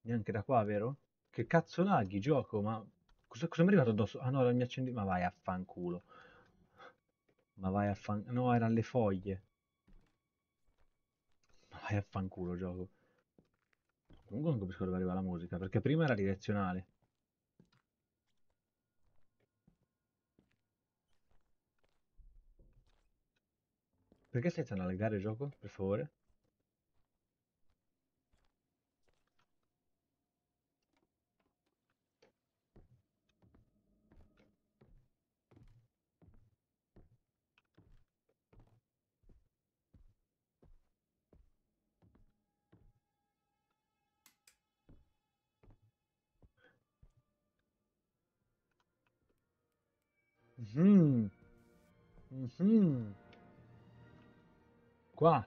Neanche da qua, vero? Che cazzo laghi, gioco? Ma cosa, cosa mi è arrivato addosso? Ah no, era il mio accendi... Ma vai a fanculo. Ma vai a fan... No, erano le foglie. Ma vai a fanculo, gioco. Comunque non capisco dove arriva la musica, perché prima era direzionale. Perché stai iniziando a laggare il gioco, per favore? Mhm. Mhm. Qua.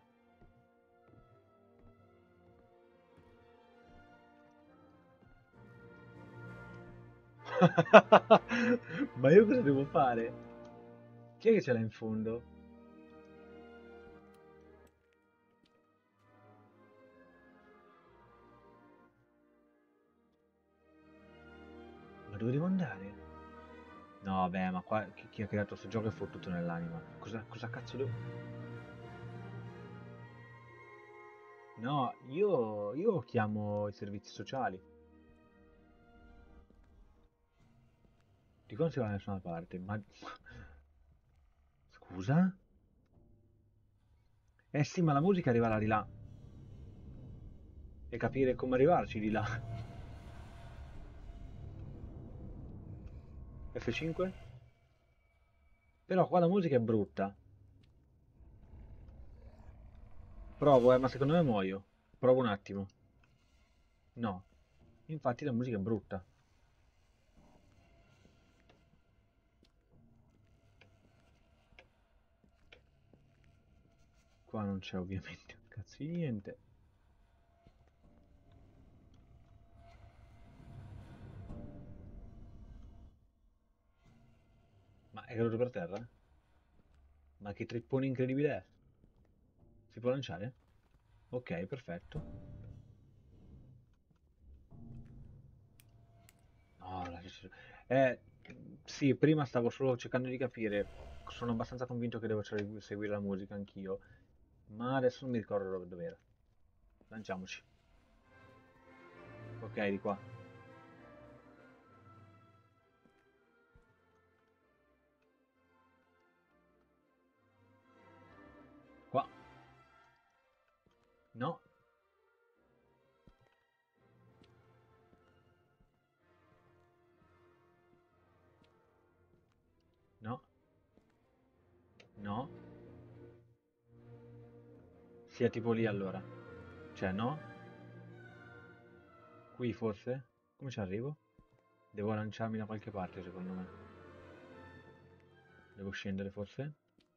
Ma io cosa devo fare? Chi è che ce l'ha in fondo? Ma dove devo andare? No, vabbè, ma qua chi, chi ha creato questo gioco è fottuto nell'anima. Cosa, cosa cazzo devo... No, io, io chiamo i servizi sociali. Di qua non si va da nessuna parte, ma... Scusa? Eh sì, ma la musica arriva di là. E capire come arrivarci di là. F cinque? Però qua la musica è brutta. Provo, eh, ma secondo me muoio. Provo un attimo. No. Infatti la musica è brutta. Qua non c'è ovviamente un cazzo di niente. Ma è caduto per terra? Ma che trippone incredibile è? Si può lanciare? Ok, perfetto. No, la- eh, sì, prima stavo solo cercando di capire. Sono abbastanza convinto che devo cer- seguire la musica anch'io. Ma adesso non mi ricordo dove dov'era. Lanciamoci. Ok, di qua. Qua. No, no, no. Sia tipo lì allora. Cioè, no? Qui forse? Come ci arrivo? Devo lanciarmi da qualche parte, secondo me. Devo scendere forse?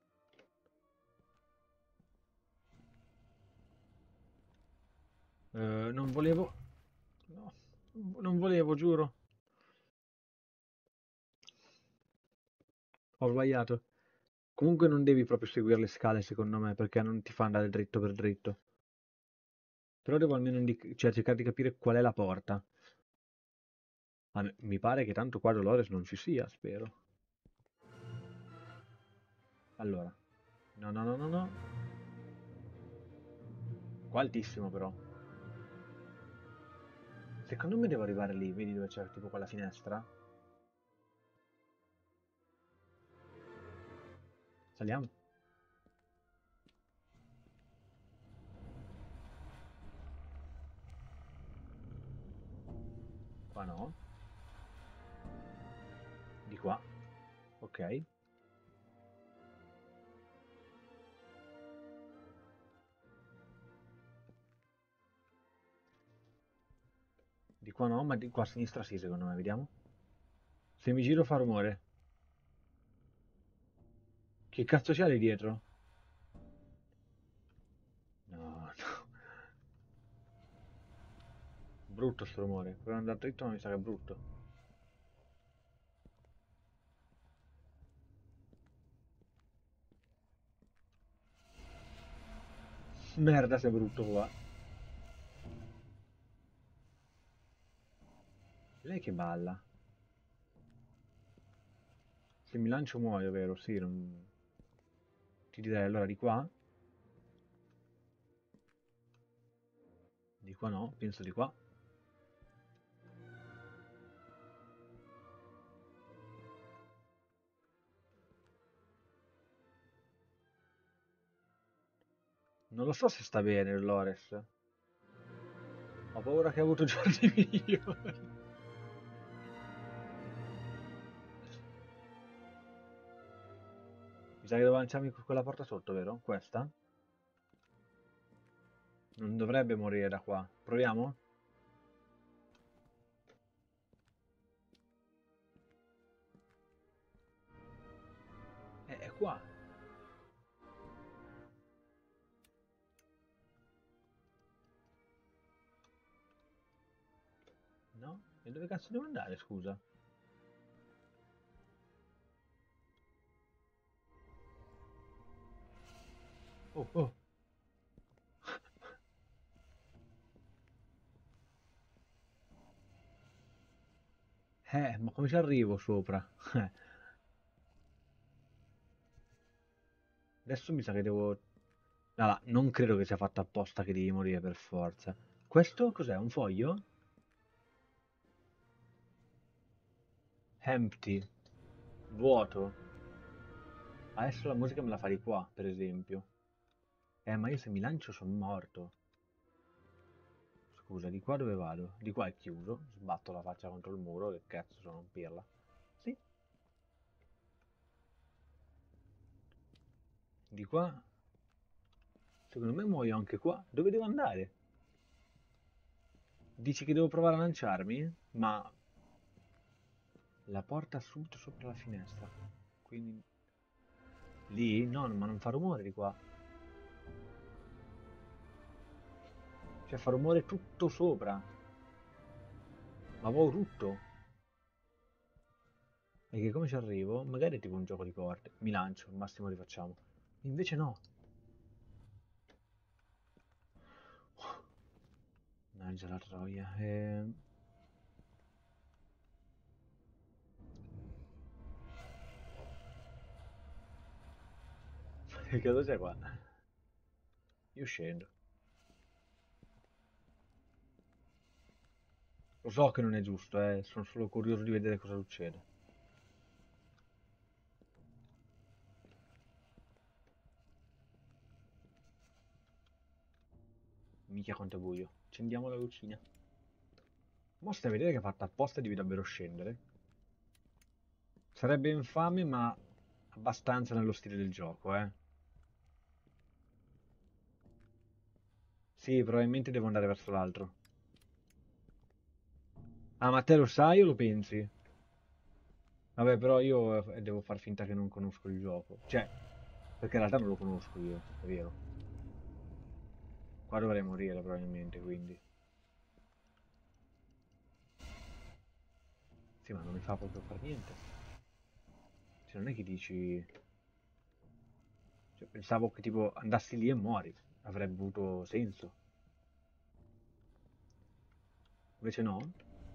Eh, non volevo... No, non volevo, giuro. Ho sbagliato. Comunque non devi proprio seguire le scale, secondo me, perché non ti fa andare dritto per dritto. Però devo almeno indic- cioè, cercare di capire qual è la porta. Ma m- mi pare che tanto qua Dolores non ci sia, spero. Allora. No, no, no, no, no. Qua altissimo, però. Secondo me devo arrivare lì. Vedi dove c'è tipo quella finestra? Saliamo. Qua no. Di qua. Ok. Di qua no, ma di qua a sinistra sì, secondo me. Vediamo. Se mi giro fa rumore. Che cazzo c'è lì dietro? No, no. Brutto sto rumore. Per andare dritto non mi sa che è brutto. Merda se è brutto qua. è che balla. Se mi lancio muoio, vero? Sì, non... Ti direi allora di qua? Di qua no, penso di qua. Non lo so se sta bene Lores. Ho paura che ha avuto giorni migliori. Mi sa che devo lanciarmi con quella porta sotto, vero? Questa? Non dovrebbe morire da qua. Proviamo? Eh, è qua. No? E dove cazzo devo andare, scusa? Oh, oh. Eh, ma come ci arrivo sopra? Eh. Adesso mi sa che devo... Allora, non credo che sia fatto apposta che devi morire per forza. Questo cos'è? Un foglio? Empty. Vuoto. Adesso la musica me la fa di qua, per esempio. Eh, ma io se mi lancio sono morto. Scusa, di qua dove vado? Di qua è chiuso. Sbatto la faccia contro il muro, che cazzo sono un pirla. Sì. Di qua... Secondo me muoio anche qua. Dove devo andare? Dici che devo provare a lanciarmi? Ma... La porta subito sopra la finestra. Quindi... Lì? No, ma non fa rumore di qua. Cioè fa rumore tutto sopra. Ma avevo tutto. E che come ci arrivo? Magari è tipo un gioco di corde. Mi lancio, al massimo rifacciamo. Invece no. Mannaggia la troia. Eh... Che cosa c'è qua? Io scendo. Lo so che non è giusto, eh. Sono solo curioso di vedere cosa succede. Mica quanto è buio. Accendiamo la lucina. Mo stai a vedere che è fatta apposta e devi davvero scendere. Sarebbe infame, ma abbastanza nello stile del gioco, eh. Sì, probabilmente devo andare verso l'altro. Ah, ma te lo sai o lo pensi? Vabbè, però io eh, devo far finta che non conosco il gioco. Cioè, perché in realtà non lo conosco io, è vero. Qua dovrei morire probabilmente, quindi. Sì, ma non mi fa proprio far niente. Cioè, non è che dici... Cioè, pensavo che tipo andassi lì e muori. Avrebbe avuto senso. Invece no.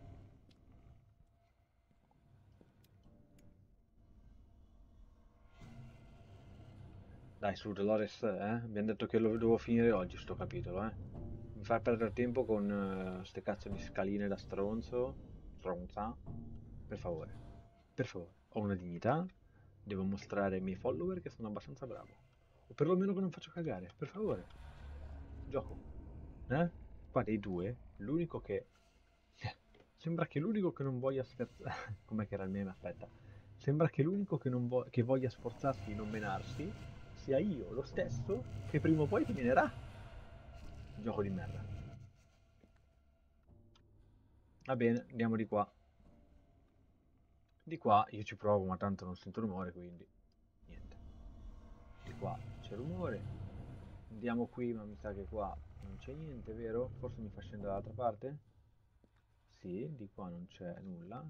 Dai, su, Dolores, eh? Abbiamo detto che lo devo finire oggi, sto capitolo, eh? Mi fai perdere tempo con uh, ste cazzo di scaline da stronzo. Stronza. Per favore. Per favore. Ho una dignità. Devo mostrare ai miei follower che sono abbastanza bravo. O perlomeno che non faccio cagare. Per favore. Gioco. Eh? Qua dei due, l'unico che... Sembra che l'unico che non voglia sforzarsi... Com'è che era il meme? Aspetta. Sembra che l'unico che, non vo- che voglia sforzarsi di non menarsi sia io, lo stesso, che prima o poi ti menerà. Gioco di merda. Va bene, andiamo di qua. Di qua io ci provo, ma tanto non sento rumore, quindi niente. Di qua c'è rumore. Andiamo qui, ma mi sa che qua non c'è niente, vero? Forse mi fa scendere dall'altra parte? Sì, di qua non c'è nulla.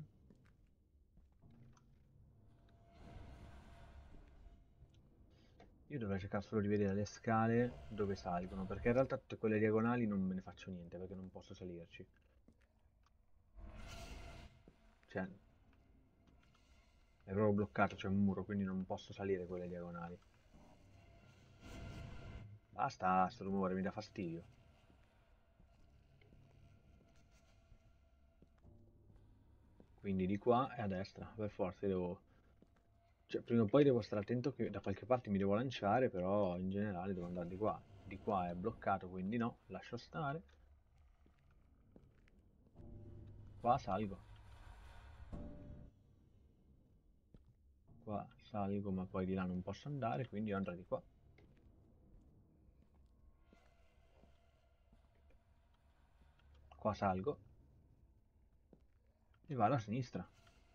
Io dovrei cercare solo di vedere le scale dove salgono, perché in realtà tutte quelle diagonali non me ne faccio niente, perché non posso salirci. Cioè, è proprio bloccato, c'è un muro, quindi non posso salire quelle diagonali. Basta, sto rumore, mi dà fastidio. Quindi di qua e a destra, per forza devo... Cioè, prima o poi devo stare attento che da qualche parte mi devo lanciare, però in generale devo andare di qua. Di qua è bloccato, quindi no, lascio stare. Qua salgo. Qua salgo, ma poi di là non posso andare, quindi andrò di qua. Qua salgo. E vado a sinistra.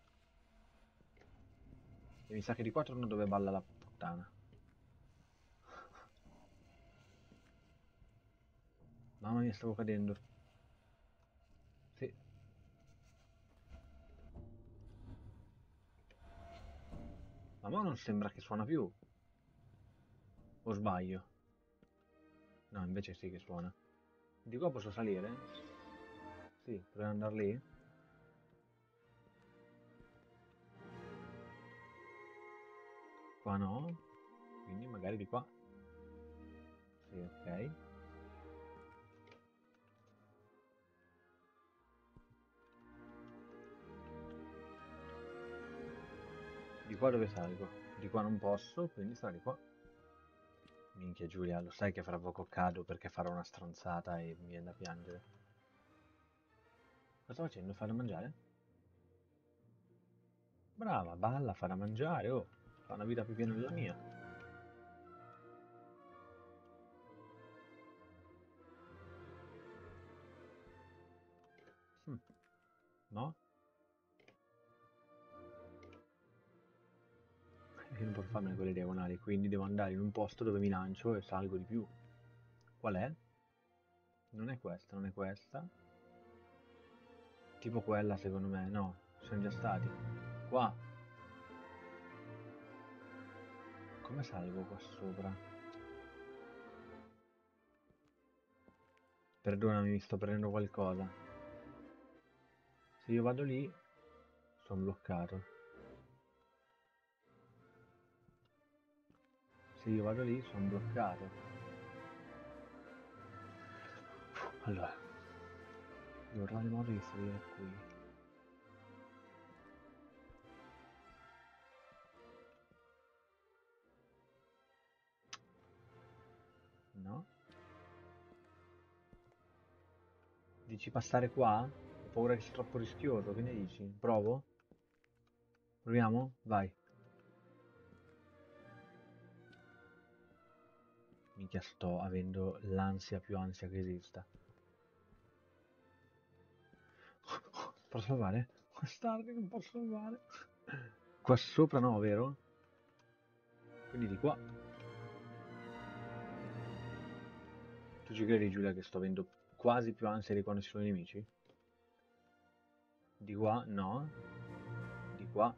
E mi sa che di qua torno dove balla la puttana. Mamma mia, stavo cadendo. Sì. Ma mo non sembra che suona più. O sbaglio? No, invece sì che suona. Di qua posso salire? Sì, per andare lì? Qua no. Quindi magari di qua. Sì, ok. Di qua dove salgo? Di qua non posso, quindi sarà di qua. Minchia Giulia, lo sai che fra poco cado perché farò una stronzata e mi viene da piangere. Cosa sto facendo? Fare da mangiare? Brava, balla, fa da mangiare, oh. Fa una vita più piena della mia. Hm. No? Io non posso farmene quelle diagonali, quindi devo andare in un posto dove mi lancio e salgo di più. Qual è? Non è questa, non è questa. Tipo quella secondo me, no, siamo già stati. Qua. Come salgo qua sopra? Perdonami, mi sto prendendo qualcosa. Se io vado lì, sono bloccato. Se io vado lì, sono bloccato. Allora, devo trovare il modo di salire qui. No? Dici passare qua? Ho paura che sia troppo rischioso, che ne dici? Provo? Proviamo? Vai. Minchia, sto avendo l'ansia più ansia che esista. Posso salvare? Bastardi, non posso salvare. Qua sopra no, vero? Quindi di qua. Tu ci credi, Giulia, che sto avendo quasi più ansia di quando ci sono i nemici? Di qua? No. Di qua?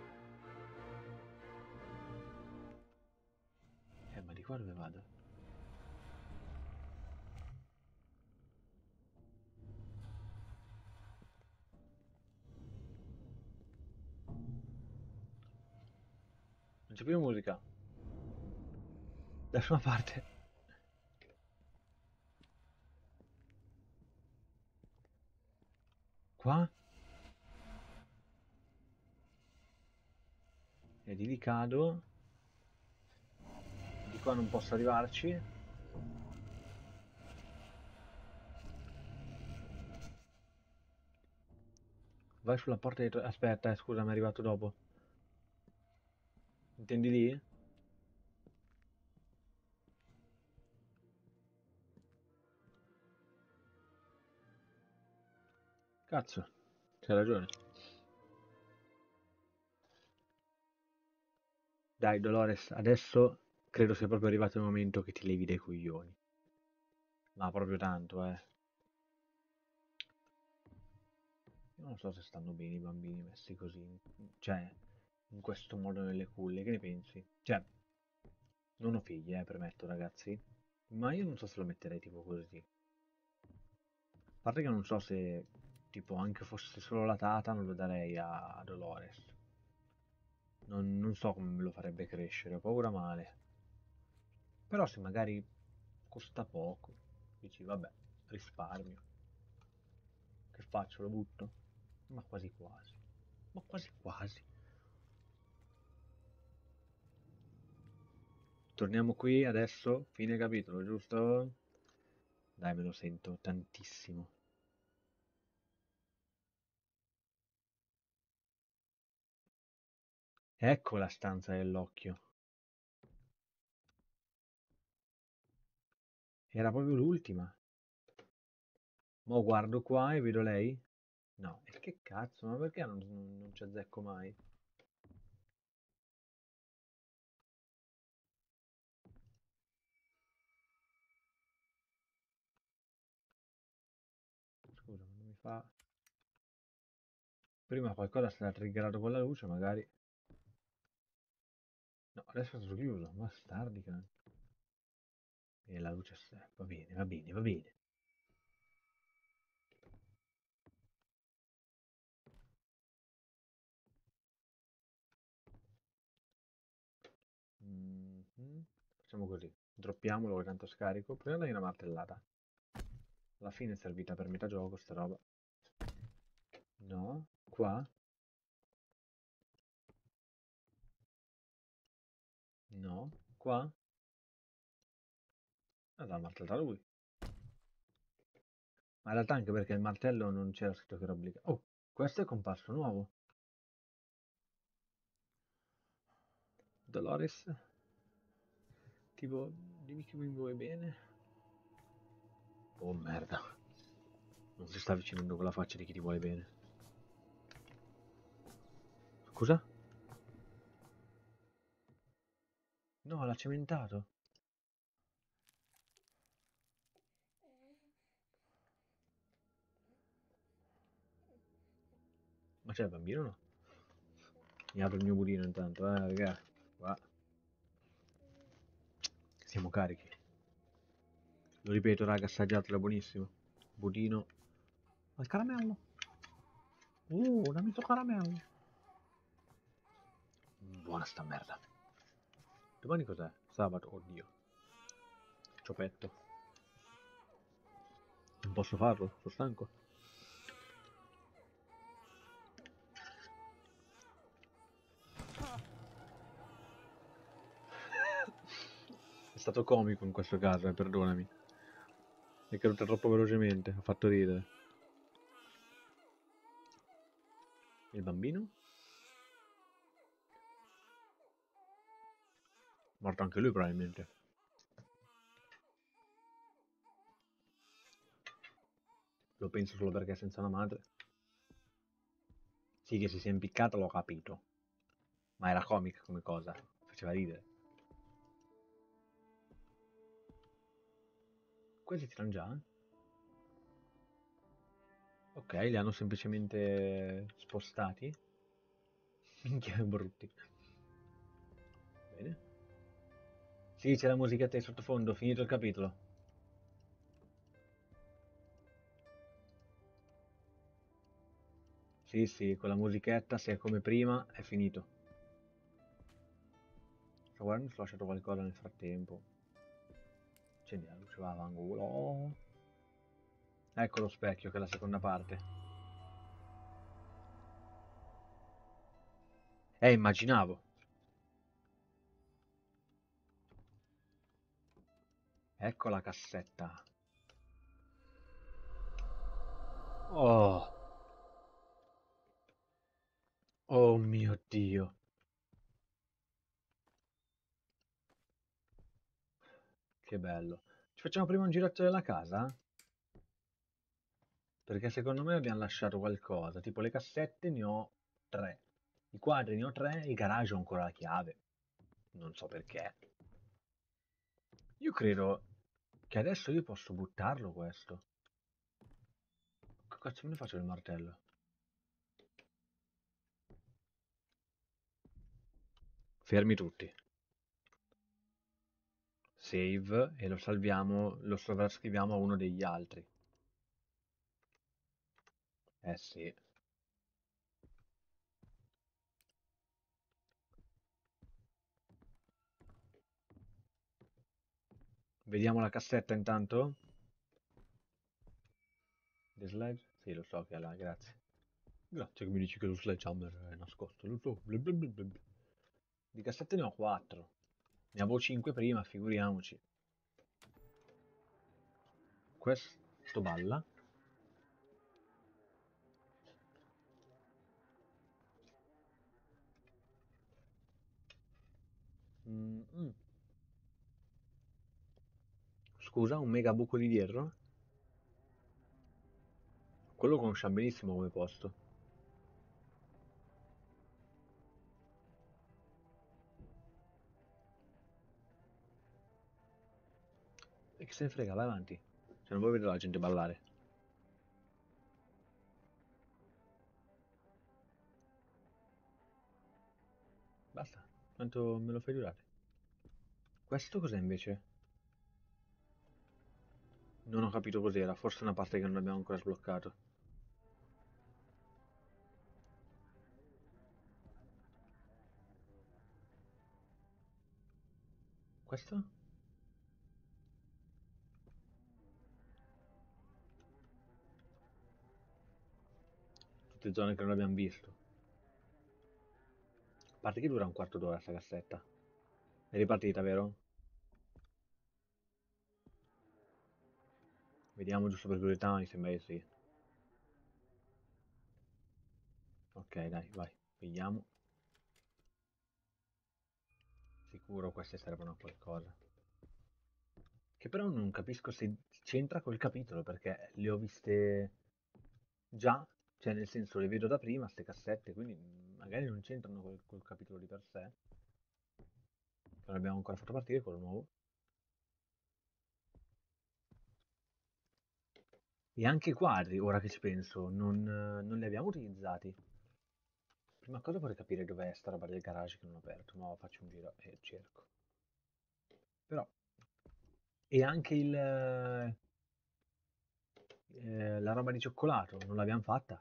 Eh, ma di qua dove vado? Non c'è più musica. Da nessuna parte. Qua? E di lì cado. Di qua non posso arrivarci. Vai sulla porta dietro. Aspetta, eh, scusa, mi è arrivato dopo. Intendi lì? Cazzo, c'hai ragione. Dai, Dolores, adesso credo sia proprio arrivato il momento che ti levi dai coglioni. Ma proprio tanto, eh. Io non so se stanno bene i bambini messi così. Cioè, in questo modo nelle culle, che ne pensi? Cioè, non ho figli, eh, permetto, ragazzi. Ma io non so se lo metterei tipo così. A parte che non so se tipo, anche fosse solo la tata, non lo darei a Dolores. Non, non so come me lo farebbe crescere, ho paura male. Però se magari costa poco, dici, vabbè, risparmio. Che faccio? Lo butto? Ma quasi quasi. Ma quasi quasi. Torniamo qui adesso, fine capitolo, giusto? Dai, me lo sento tantissimo. Ecco la stanza dell'occhio. Era proprio l'ultima. Mo guardo qua e vedo lei? No, e che cazzo, ma perché non, non, non ci azzecco mai? Scusa, non mi fa... Prima qualcosa sarà triggerato con la luce, magari... No, adesso è stato chiuso, bastardi, can. E la luce c'è, va bene, va bene, va bene. Mm-hmm. Facciamo così, droppiamolo che tanto scarico, prendiamo una martellata. Alla fine è servita per metà gioco sta roba. No, qua? No, qua? Ah, dà il martello a lui. Ma in realtà anche perché il martello non c'era scritto che era obbligato. Oh, questo è comparso nuovo. Dolores? Tipo, dimmi che mi vuoi bene. Oh merda. Non si sta avvicinando con la faccia di chi ti vuole bene. Scusa? No, l'ha cementato. Ma c'è il bambino o no? Mi apro il mio budino intanto, eh, raga. Qua. Siamo carichi. Lo ripeto, raga, assaggiatelo, è buonissimo. Budino. Ma il caramello. Uh, dammi sto caramello. Buona sta merda. Domani cos'è? Sabato, oddio. Ciopetto. Non posso farlo, sono stanco. È stato comico in questo caso, eh, perdonami. È caduta troppo velocemente, ha fatto ridere. Il bambino? Morto anche lui probabilmente. Lo penso solo perché è senza una madre. Sì, che si sia impiccata l'ho capito. Ma era comica come cosa. Faceva ridere. Questi tirano già? Eh? Ok, li hanno semplicemente spostati. Minchia, brutti. Bene. Sì, c'è la musichetta di sottofondo, finito il capitolo. Sì, sì, con la musichetta, se è come prima, è finito. Sto guardando se ho lasciato qualcosa nel frattempo. Accendi la luce, va all'angolo. Ecco lo specchio, che è la seconda parte. Eh, immaginavo. Ecco la cassetta. Oh, oh mio Dio. Che bello. Ci facciamo prima un giretto della casa? Perché secondo me abbiamo lasciato qualcosa. Tipo le cassette ne ho tre. I quadri ne ho tre, il garage ho ancora la chiave. Non so perché. Io credo che adesso io posso buttarlo questo. Che cazzo me ne faccio del martello? Fermi tutti. Save e lo salviamo, lo sovrascriviamo a uno degli altri. Eh sì. Vediamo la cassetta intanto. The sledge? Sì, lo so che è là, grazie. Grazie che mi dici che lo sledgehammer è nascosto, lo so. Blablabla. Di cassette ne ho quattro. Ne avevo cinque prima, figuriamoci. Questo balla. Mm, mm. Scusa, un mega buco di dietro? Quello conosciamo benissimo come posto. E che se ne frega, vai avanti. Se non vuoi vedere la gente ballare. Basta. Quanto me lo fai durare? Questo cos'è invece? Non ho capito cos'era. Forse è una parte che non abbiamo ancora sbloccato. Questo? Tutte zone che non abbiamo visto. A parte che dura un quarto d'ora sta cassetta. È ripartita, vero? Vediamo giusto per curiosità, mi sembra di sì. Ok, dai, vai. Vediamo. Sicuro queste servono a qualcosa. Che però non capisco se c'entra col capitolo, perché le ho viste già, cioè nel senso le vedo da prima, ste cassette, quindi magari non c'entrano col, col capitolo di per sé. Non abbiamo ancora fatto partire quello nuovo. E anche i quadri, ora che ci penso, non, non li abbiamo utilizzati. Prima cosa vorrei capire dov'è sta roba del garage che non ho aperto, ma faccio un giro e cerco. Però, e anche il, eh, la roba di cioccolato, non l'abbiamo fatta.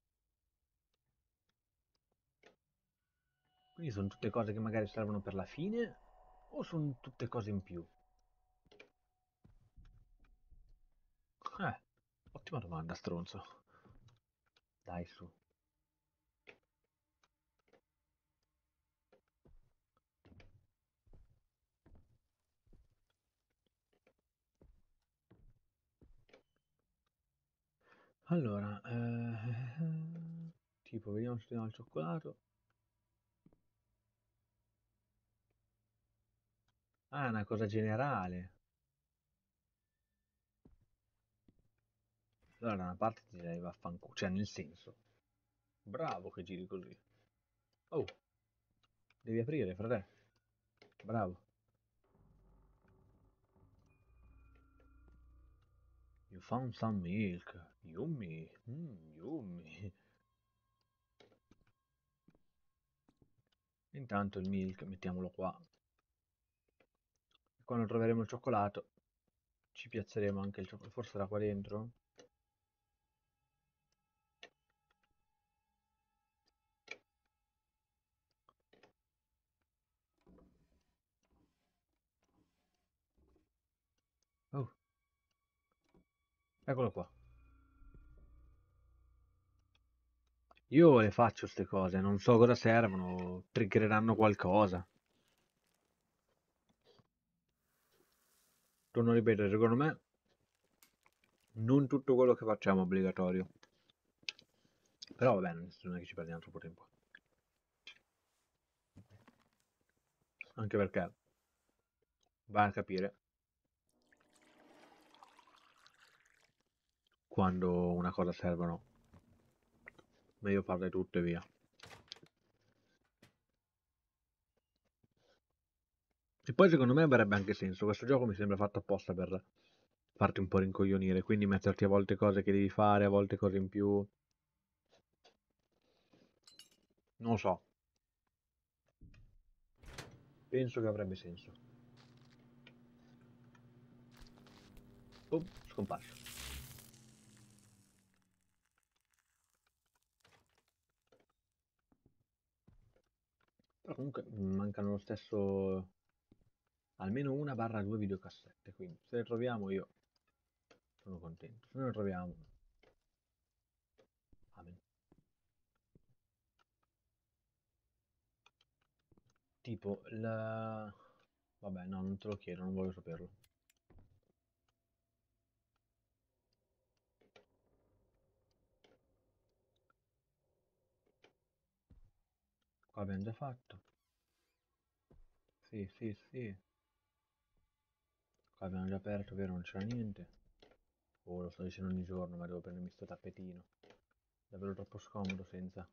Quindi sono tutte cose che magari servono per la fine o sono tutte cose in più? Eh, ottima domanda, stronzo. Dai, su. Allora, eh, tipo, vediamo se teniamo il cioccolato. Ah, è una cosa generale. Allora, da una parte ti direi vaffanculo, cioè nel senso, bravo che giri così. Oh, devi aprire, frate. Bravo. You found some milk. Yummy. Mm, yummy. Intanto il milk, mettiamolo qua. Quando troveremo il cioccolato, ci piazzeremo anche il cioccolato. Forse era qua dentro? Oh, eccolo qua. Io le faccio ste cose, non so cosa servono, triggereranno qualcosa. Torno a ripetere, secondo me non tutto quello che facciamo è obbligatorio. Però va bene, non è che ci perdiamo troppo tempo. Anche perché vai a capire quando una cosa serve o no. Meglio farle tutte e via. E poi secondo me avrebbe anche senso, questo gioco mi sembra fatto apposta per farti un po' rincoglionire, quindi metterti a volte cose che devi fare, a volte cose in più. Non lo so, penso che avrebbe senso. Oh, scomparso. Comunque mancano lo stesso... almeno una barra due videocassette, quindi se le troviamo io sono contento. Se non le troviamo... Amen. Tipo, la... Vabbè, no, non te lo chiedo, non voglio saperlo. Qua abbiamo già fatto. Sì, sì, sì. Qua abbiamo già aperto, vero? Non c'era niente. Oh, lo sto dicendo ogni giorno, ma devo prendermi sto tappetino. Davvero troppo scomodo senza.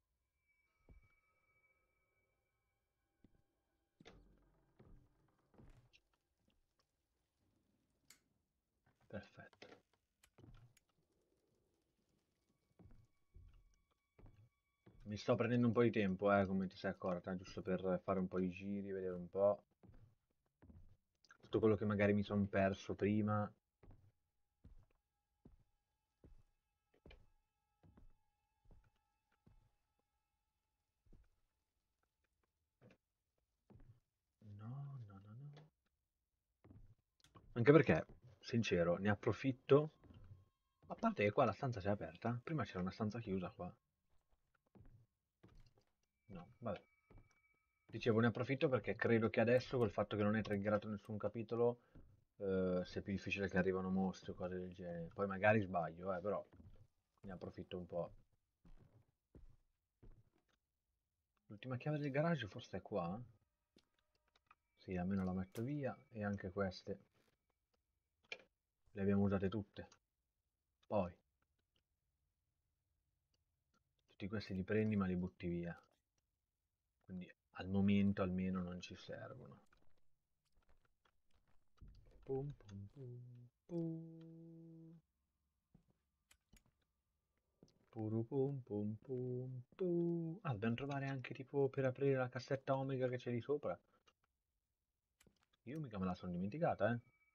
Perfetto. Mi sto prendendo un po' di tempo, eh, come ti sei accorta, giusto per fare un po' di giri, vedere un po'. Tutto quello che magari mi sono perso prima. No, no, no, no. Anche perché, sincero, ne approfitto. A parte che qua la stanza si è aperta. Prima c'era una stanza chiusa qua. No, vabbè. Dicevo, ne approfitto perché credo che adesso, col fatto che non è triggerato nessun capitolo, eh, sia più difficile che arrivano mostri o cose del genere. Poi magari sbaglio, eh, però ne approfitto un po'. L'ultima chiave del garage forse è qua? Sì, almeno la metto via. E anche queste le abbiamo usate tutte. Poi, tutti questi li prendi ma li butti via. Quindi al momento almeno non ci servono. Pum, pum, pum, pum. Puru pum pum pum pum. Ah, dobbiamo trovare anche tipo per aprire la cassetta Omega che c'è lì sopra. Io mica me la sono dimenticata, eh.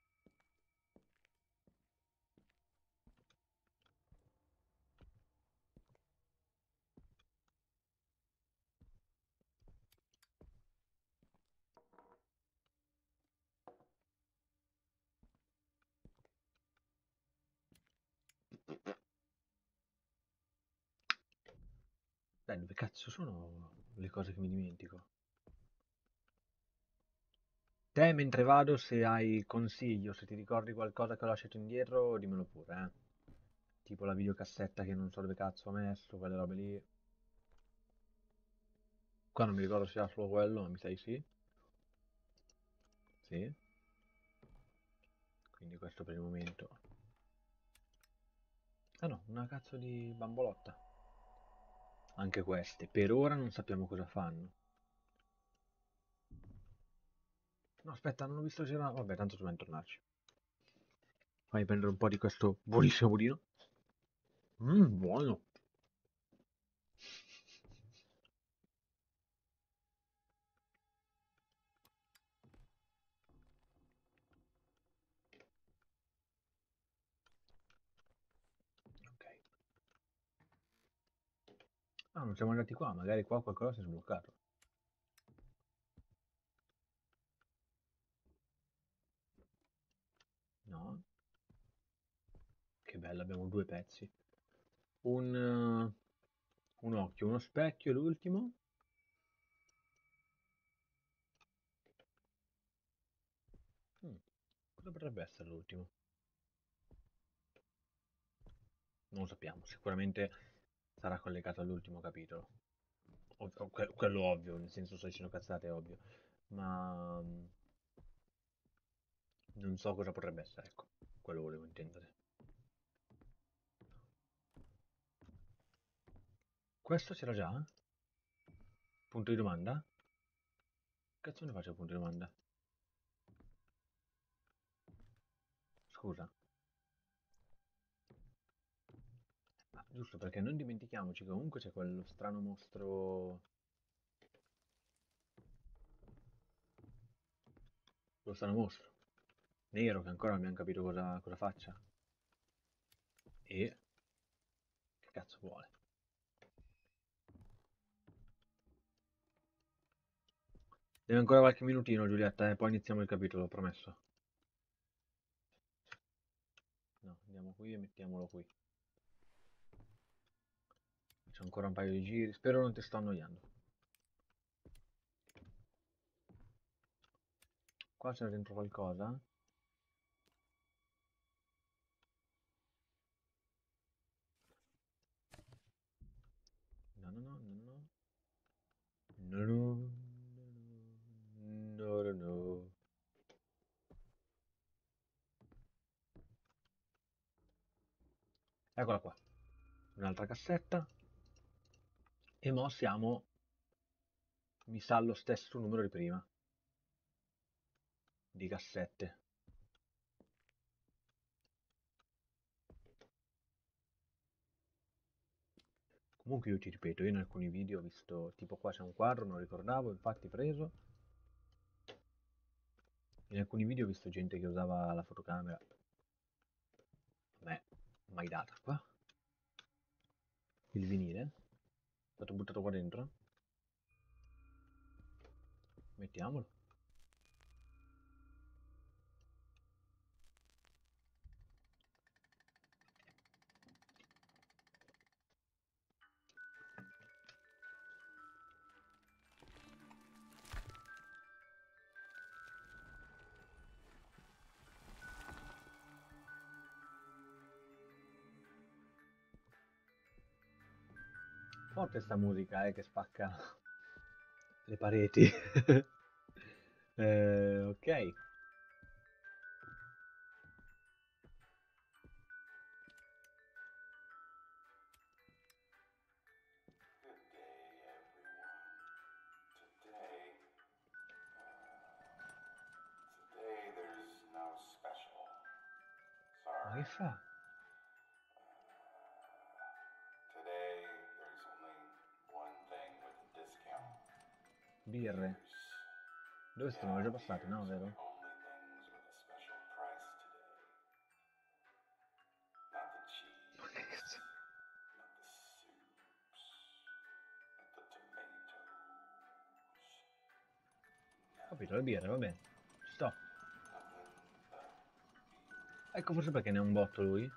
Dai, dove cazzo sono le cose che mi dimentico? Te, mentre vado, se hai consiglio, se ti ricordi qualcosa che ho lasciato indietro, dimmelo pure, eh. Tipo la videocassetta che non so dove cazzo ho messo, quelle robe lì. Qua non mi ricordo se era solo quello, ma mi sa di sì. Sì. Quindi questo per il momento. Ah no, una cazzo di bambolotta. Anche queste. Per ora non sappiamo cosa fanno. No, aspetta, non ho visto se era... Vabbè, tanto dobbiamo tornarci. Fai prendere un po' di questo buonissimo budino. Mmm, buono. Ok. Ah, non siamo andati qua. Magari qua qualcosa si è sbloccato. No. Che bello, abbiamo due pezzi. Un, uh, un occhio, uno specchio, l'ultimo. Mm, cosa potrebbe essere l'ultimo? Non lo sappiamo, sicuramente sarà collegato all'ultimo capitolo. O- o que- quello ovvio, nel senso sto dicendo cazzate, è ovvio. Ma mm, non so cosa potrebbe essere, ecco. Quello volevo intendere. Questo c'era già? Punto di domanda? Cazzo ne faccio il punto di domanda? Scusa. Ah, giusto, perché non dimentichiamoci che comunque c'è quello strano mostro... Lo strano mostro. Nero, che ancora non abbiamo capito cosa, cosa faccia. E... Che cazzo vuole? Deve ancora qualche minutino, Giulietta, e poi iniziamo il capitolo, promesso. No, andiamo qui e mettiamolo qui. Faccio ancora un paio di giri, spero non ti sto annoiando. Qua c'è dentro qualcosa? No, no, no, no, no. No, no, no, no, no. Eccola qua. Un'altra cassetta. E mo siamo, mi sa, allo stesso numero di prima. Di cassette. Comunque io ti ripeto, io in alcuni video ho visto, tipo qua c'è un quadro, non lo ricordavo, infatti preso. In alcuni video ho visto gente che usava la fotocamera. A me, mai data qua. Il vinile. È stato buttato qua dentro. Mettiamolo. Forte sta musica, eh, che spacca le pareti. eh, ok. Good day, everyone. Today, uh, today there's no special. Ma che Sorry. fa? Today there's only one thing with a discount. Birre. Beers. Dove sono? L'ho già passate, no? Beers are Vero? the only things with a special price today. Not the cheese, Ma che cazzo? not the soups, not the tomatoes. Capito, le birre, va bene. Ci sto. Nothing but beer. Ecco forse perché ne ha un botto lui.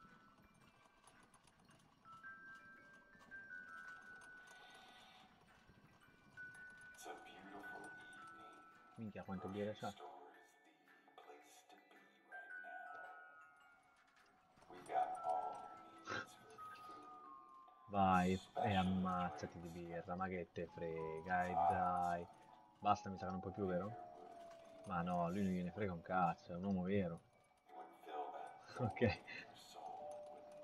It's a beautiful evening. Minchia, quante birre Grocery c'ha. store is the place to be right now. We got all your needs for food, Vai, e special ammazzati di drinks birra, like ma che te frega, e tots. dai. Basta, mi sa che non puoi più, vero? Where would it be Ma no, lui non gliene frega un cazzo, è un uomo vero. It would fill that Ok. hole in your soul, wouldn't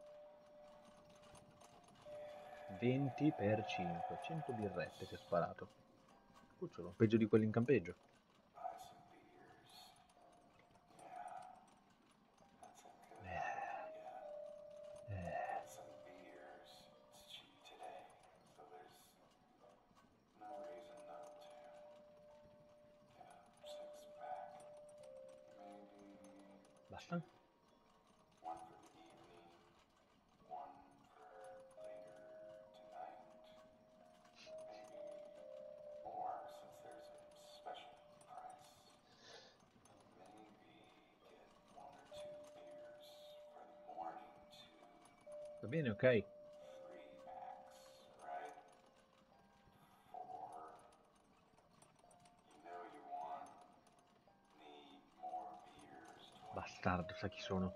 it? venti per cinque, cento birrette si è sparato. Cucciolo, peggio di quelli in campeggio. Buy some beers. Yeah, that's a good Eh, idea. eh. Get some beers. It's cheap today, so there's no reason not to. Get a six pack. Maybe Basta? two. One for the evening, one for later tonight. Maybe more since there's a special price. Maybe get one or two beers for the morning too. Va bene, ok. Three packs, right? Four. You know you want, need more beers. Bastardo, sa chi sono.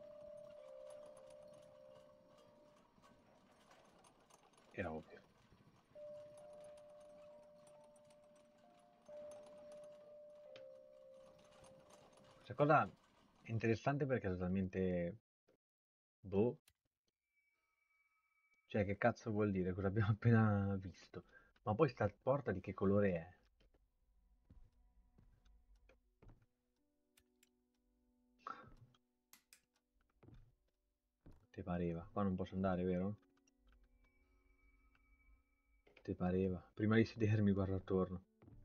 Era ovvio. Questa cosa è interessante perché è totalmente... Boh. Cioè, che cazzo vuol dire? Cosa abbiamo appena visto? Ma poi sta porta di che colore è? Te pareva? Qua non posso andare, vero? Te pareva? Prima di sedermi guardo attorno.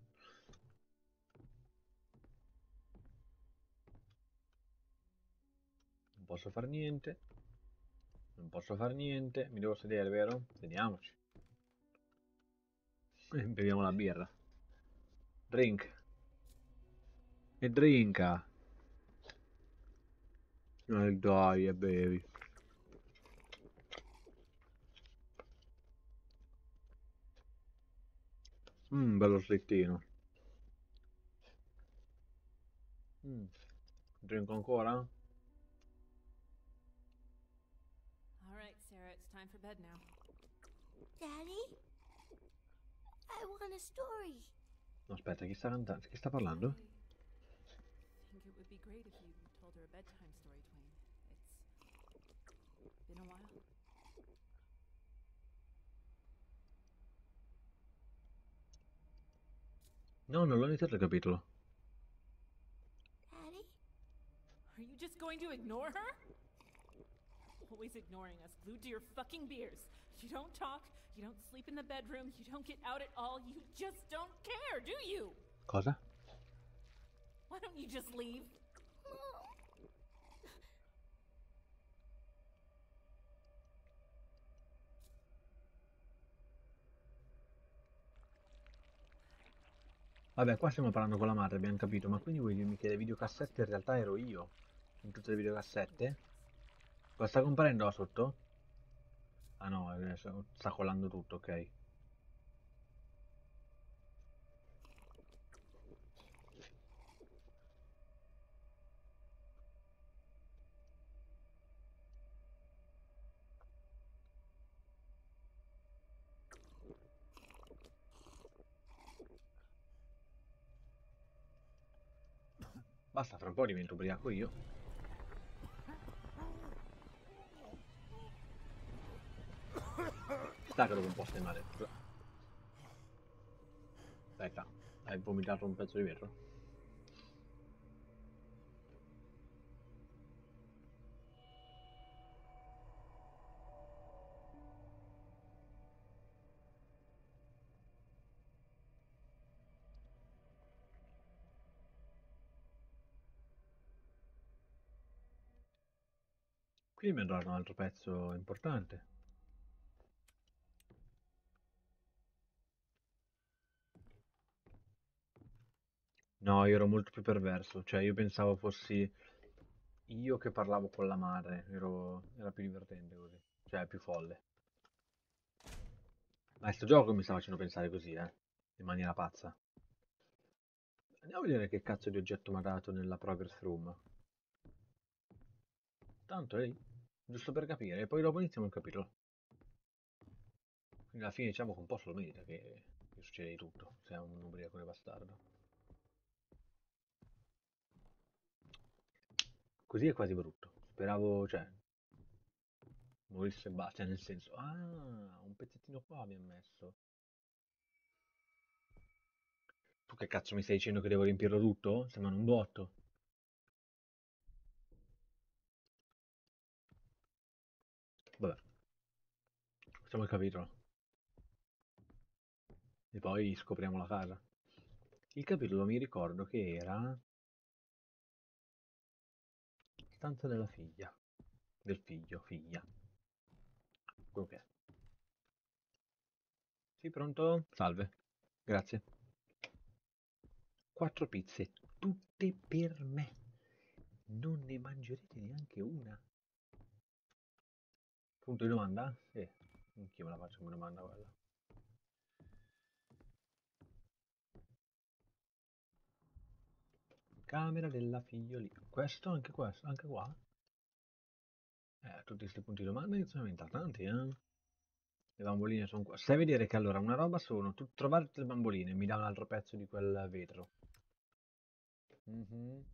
Non posso far niente. Non posso far niente. Mi devo sedere, vero? Sediamoci. E beviamo la birra. Drink. E drinka. Eh, dai, e bevi. Mmm, bello slittino. Mm. Drink ancora? All right, Sarah, it's time for bed now. Daddy? I want a story. No, aspetta, chi sta cantando? Chi sta parlando? I think it would be great if you told her a bedtime story, Twain. It's been a while. No, non l'ho iniziato il capitolo. Daddy? Are you just going to ignore her? Always ignoring us, glued to your fucking beers. You don't talk, you don't sleep in the bedroom, you don't get out at all, you just don't care, do you? Cosa? Why don't you just leave? Vabbè, qua stiamo parlando con la madre, abbiamo capito, ma quindi vuoi dirmi che le videocassette in realtà ero io? In tutte le videocassette? Cosa sta comparendo là sotto? Ah no, adesso sta collando tutto, ok. Basta, fra un po' divento ubriaco io. Sta che dopo un po' stai male. Aspetta, hai vomitato un pezzo di vetro? Qui mi è dato un altro pezzo importante. No, io ero molto più perverso, cioè io pensavo fossi io che parlavo con la madre, ero... era più divertente così, cioè più folle. Ma sto gioco mi sta facendo pensare così, eh, in maniera pazza. Andiamo a vedere che cazzo di oggetto mi ha dato nella progress room. Tanto è lì, giusto per capire, e poi dopo iniziamo il capitolo. Quindi alla fine diciamo che un po' solo merita che, che succede di tutto, se è un ubriacone bastardo. Così è quasi brutto. Speravo, cioè, morisse e basta, cioè nel senso, ah, un pezzettino qua mi ha messo. Tu che cazzo mi stai dicendo che devo riempirlo tutto? Sembra un botto. Vabbè, facciamo il capitolo. E poi scopriamo la casa. Il capitolo mi ricordo che era stanza della figlia. Del figlio, figlia. Quello che è. Sì, pronto? Salve. Grazie. Quattro pizze, tutte per me. Non ne mangerete neanche una. Punto di domanda? Sì. Anch'io me la faccio come domanda quella. Camera della figliolina. Questo? Anche questo? Anche qua? Eh, tutti questi punti di domanda iniziano a diventare tanti, eh? Le bamboline sono qua. Stai a vedere che allora una roba sono tu, trovare tutte le bamboline, mi dà un altro pezzo di quel vetro. Mhm.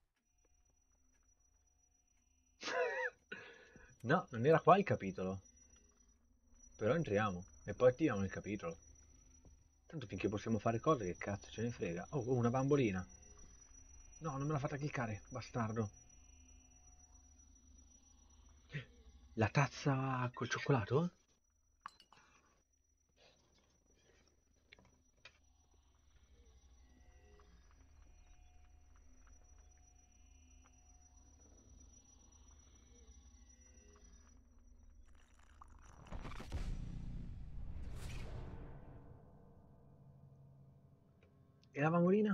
No, non era qua il capitolo. Però entriamo e poi attiviamo il capitolo. Tanto finché possiamo fare cose, che cazzo ce ne frega. Oh, oh, una bambolina. No, non me l'ha fatta cliccare, bastardo. La tazza col cioccolato? E la bambolina?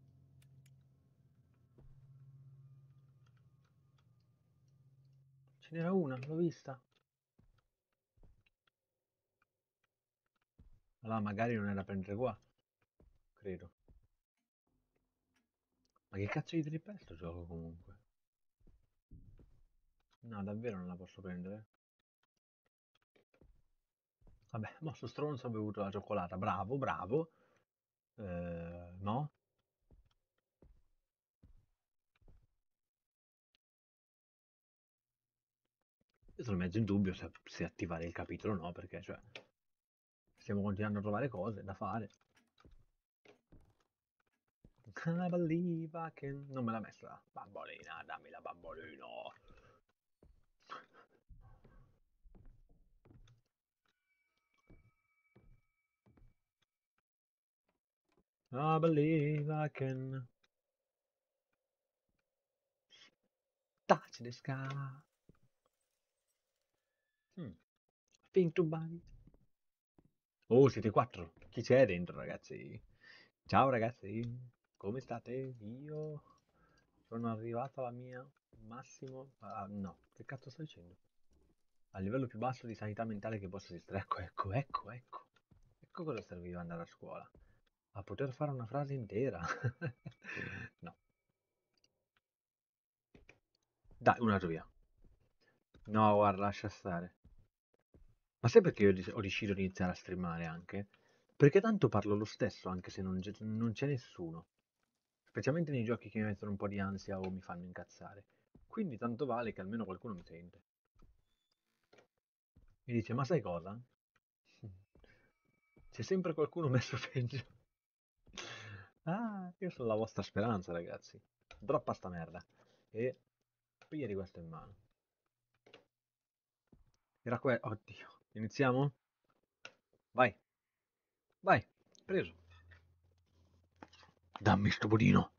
Ce n'era una, l'ho vista. Allora magari non era da prendere qua. Credo. Ma che cazzo di trippa è sto gioco comunque? No, davvero non la posso prendere. Vabbè, mo sto stronzo ha bevuto la cioccolata. Bravo, bravo. Eh, no? Io sono mezzo in dubbio se, se attivare il capitolo o no, perché cioè stiamo continuando a trovare cose da fare. I believe I can... Non me l'ha messa. Bambolina, dammi la bambolino. I believe I can touch the sky. Hmm. Think to buy. Oh, siete quattro. Chi c'è dentro, ragazzi? Ciao, ragazzi. Come state? Io sono arrivato alla mia massimo... ah, no, che cazzo sto dicendo? Al livello più basso di sanità mentale che posso esistere. Ecco, ecco, ecco, ecco. Ecco cosa serviva andare a scuola. A poter fare una frase intera. No. Dai, una via. No, guarda, lascia stare. Ma sai perché io ho deciso di iniziare a streamare anche? Perché tanto parlo lo stesso, anche se non c'è non c'è nessuno. Specialmente nei giochi che mi mettono un po' di ansia o mi fanno incazzare. Quindi tanto vale che almeno qualcuno mi sente. Mi dice, ma sai cosa? C'è sempre qualcuno messo peggio. Ah, io sono la vostra speranza, ragazzi. Droppa sta merda. E pigliati questo in mano. Era quello. Oddio. Iniziamo? Vai. Vai. Preso. Dammi sto budino.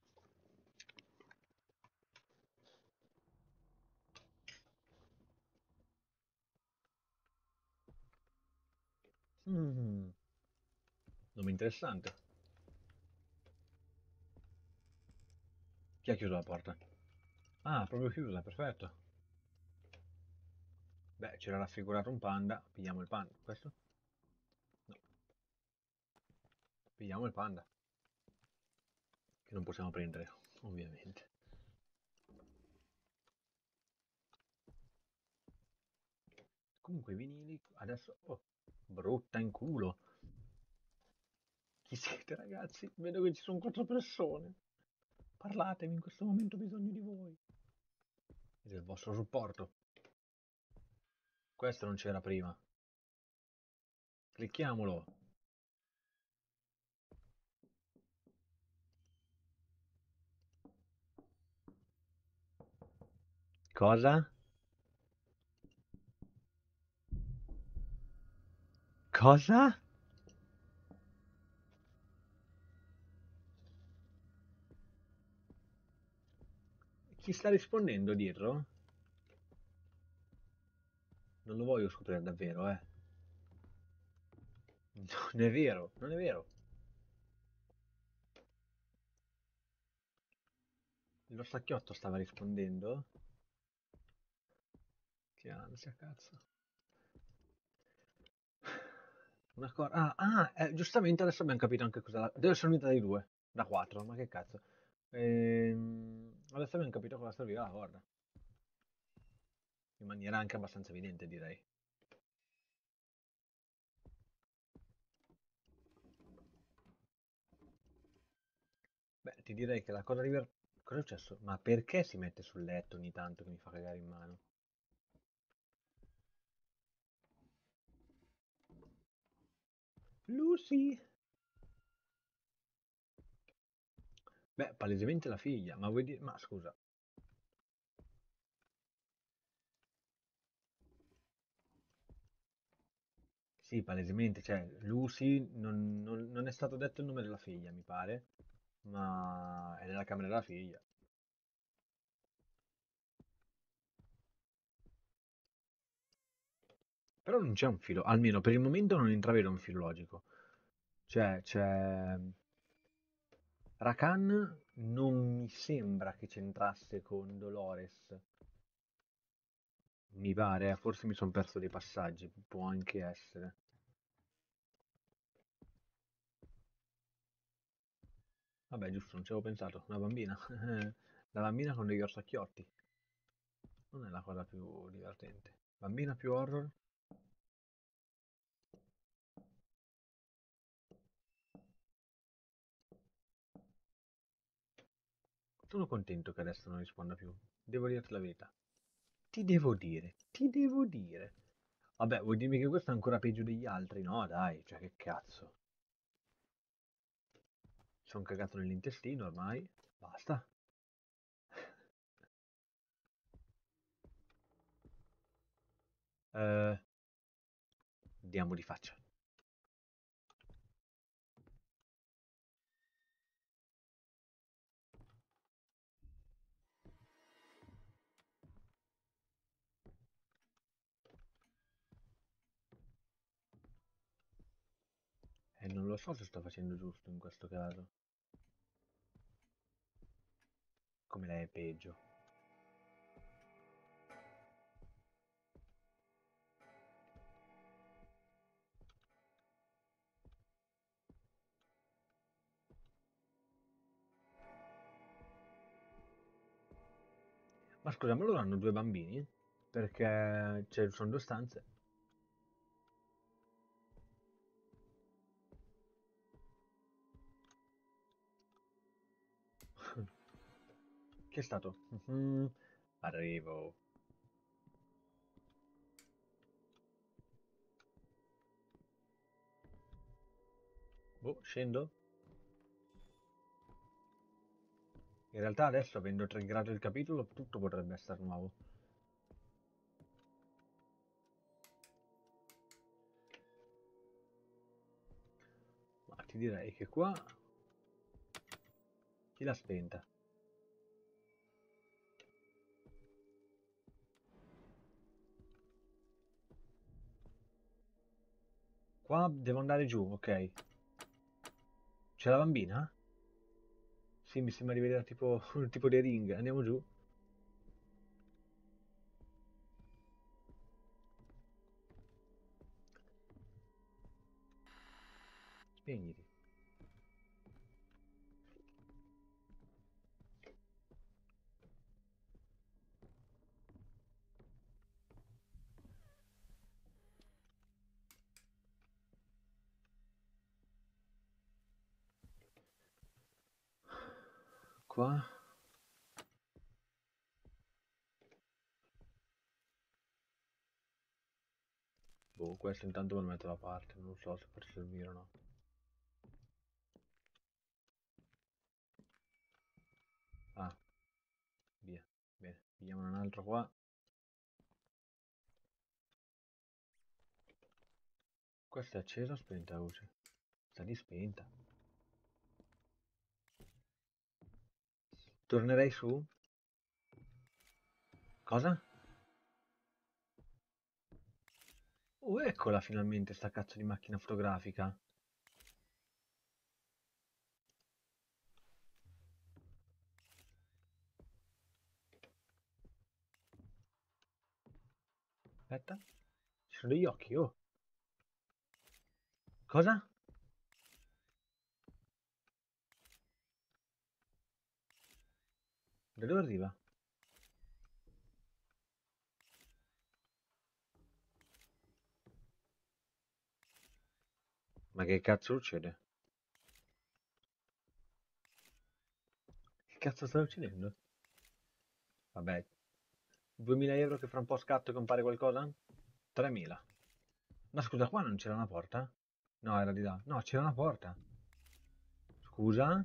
Mm. Nome interessante. Chi ha chiuso la porta? Ah, proprio chiusa, perfetto. Beh, c'era raffigurato un panda. Pigliamo il panda. Questo? No. Pigliamo il panda. Che non possiamo prendere, ovviamente. Comunque i vinili adesso... Oh, brutta in culo. Chi siete, ragazzi? Vedo che ci sono quattro persone. Parlatemi, in questo momento ho bisogno di voi. E del vostro supporto. Questo non c'era prima. Clicchiamolo. Cosa? Cosa? Chi sta rispondendo dietro? Non lo voglio scoprire davvero, eh. Non è vero, non è vero. Lo sacchiotto stava rispondendo? Che ansia, cazzo. Una cosa... Ah, ah eh, giustamente adesso abbiamo capito anche cosa... La... Deve essere unità di due, da quattro, ma che cazzo. Ehm... Adesso abbiamo capito cosa serviva la corda. In maniera anche abbastanza evidente, direi. Beh, ti direi che la cosa divertente... Cosa è successo? Ma perché si mette sul letto ogni tanto che mi fa cagare in mano? Lucy! Beh, palesemente la figlia, ma vuoi dire... Ma scusa. Sì, palesemente, cioè, Lucy non, non- non è stato detto il nome della figlia, mi pare, ma è nella camera della figlia. Però non c'è un filo, almeno per il momento non intravedo un filo logico. Cioè, c'è... Rakan non mi sembra che c'entrasse con Dolores. Mi pare, eh, forse mi sono perso dei passaggi, può anche essere. Vabbè, giusto, non ci avevo pensato. Una bambina. La bambina con degli orsacchiotti. Non è la cosa più divertente. Bambina più horror? Sono contento che adesso non risponda più. Devo dirti la verità. Ti devo dire, ti devo dire. Vabbè, vuoi dirmi che questo è ancora peggio degli altri? No, dai, cioè che cazzo. Sono cagato nell'intestino ormai. Basta. Eh, Diamo di faccia. E non lo so se sto facendo giusto in questo caso. Come lei è peggio. Ma scusa, ma loro hanno due bambini? Perché ci sono due stanze. Che è stato? Mhm. Arrivo. Boh, scendo? In realtà adesso, avendo triggerato il capitolo, tutto potrebbe essere nuovo. Ma ti direi che qua... Chi l'ha spenta? Qua devo andare giù, ok. C'è la bambina? Sì, mi sembra di vedere tipo un tipo di ring. Andiamo giù. Spegniti. Qua. Boh, questo intanto me lo metto da parte. Non so se può servire o no. Ah, via. Bene, vediamo un altro qua. Questa è accesa o spenta la luce? Sta di spenta. Tornerei su? Cosa? Oh, eccola finalmente sta cazzo di macchina fotografica. Aspetta. Ci sono degli occhi, oh. Cosa? Da dove arriva? Ma che cazzo succede? Che cazzo sta succedendo? Vabbè. duemila euro che fra un po' scatto e compare qualcosa? tremila. Ma scusa, qua non c'era una porta? No, era di là. No, c'era una porta. Scusa?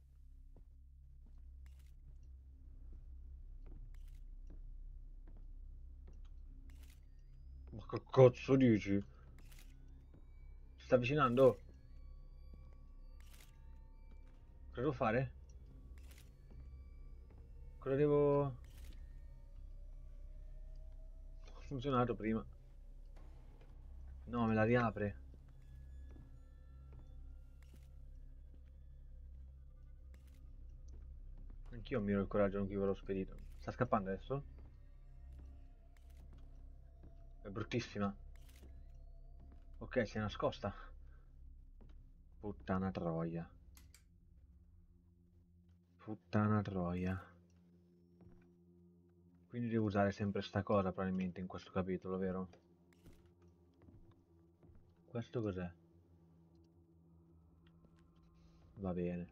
Ma che cazzo dici? Si sta avvicinando? Cosa devo fare? Cosa devo... Ha funzionato prima. No, me la riapre. Anch'io ammiro il coraggio con cui ve l'ho spedito. Sta scappando adesso? È bruttissima. Ok, si è nascosta. Puttana troia. Puttana troia. Quindi devo usare sempre sta cosa probabilmente in questo capitolo, vero? Questo cos'è? Va bene.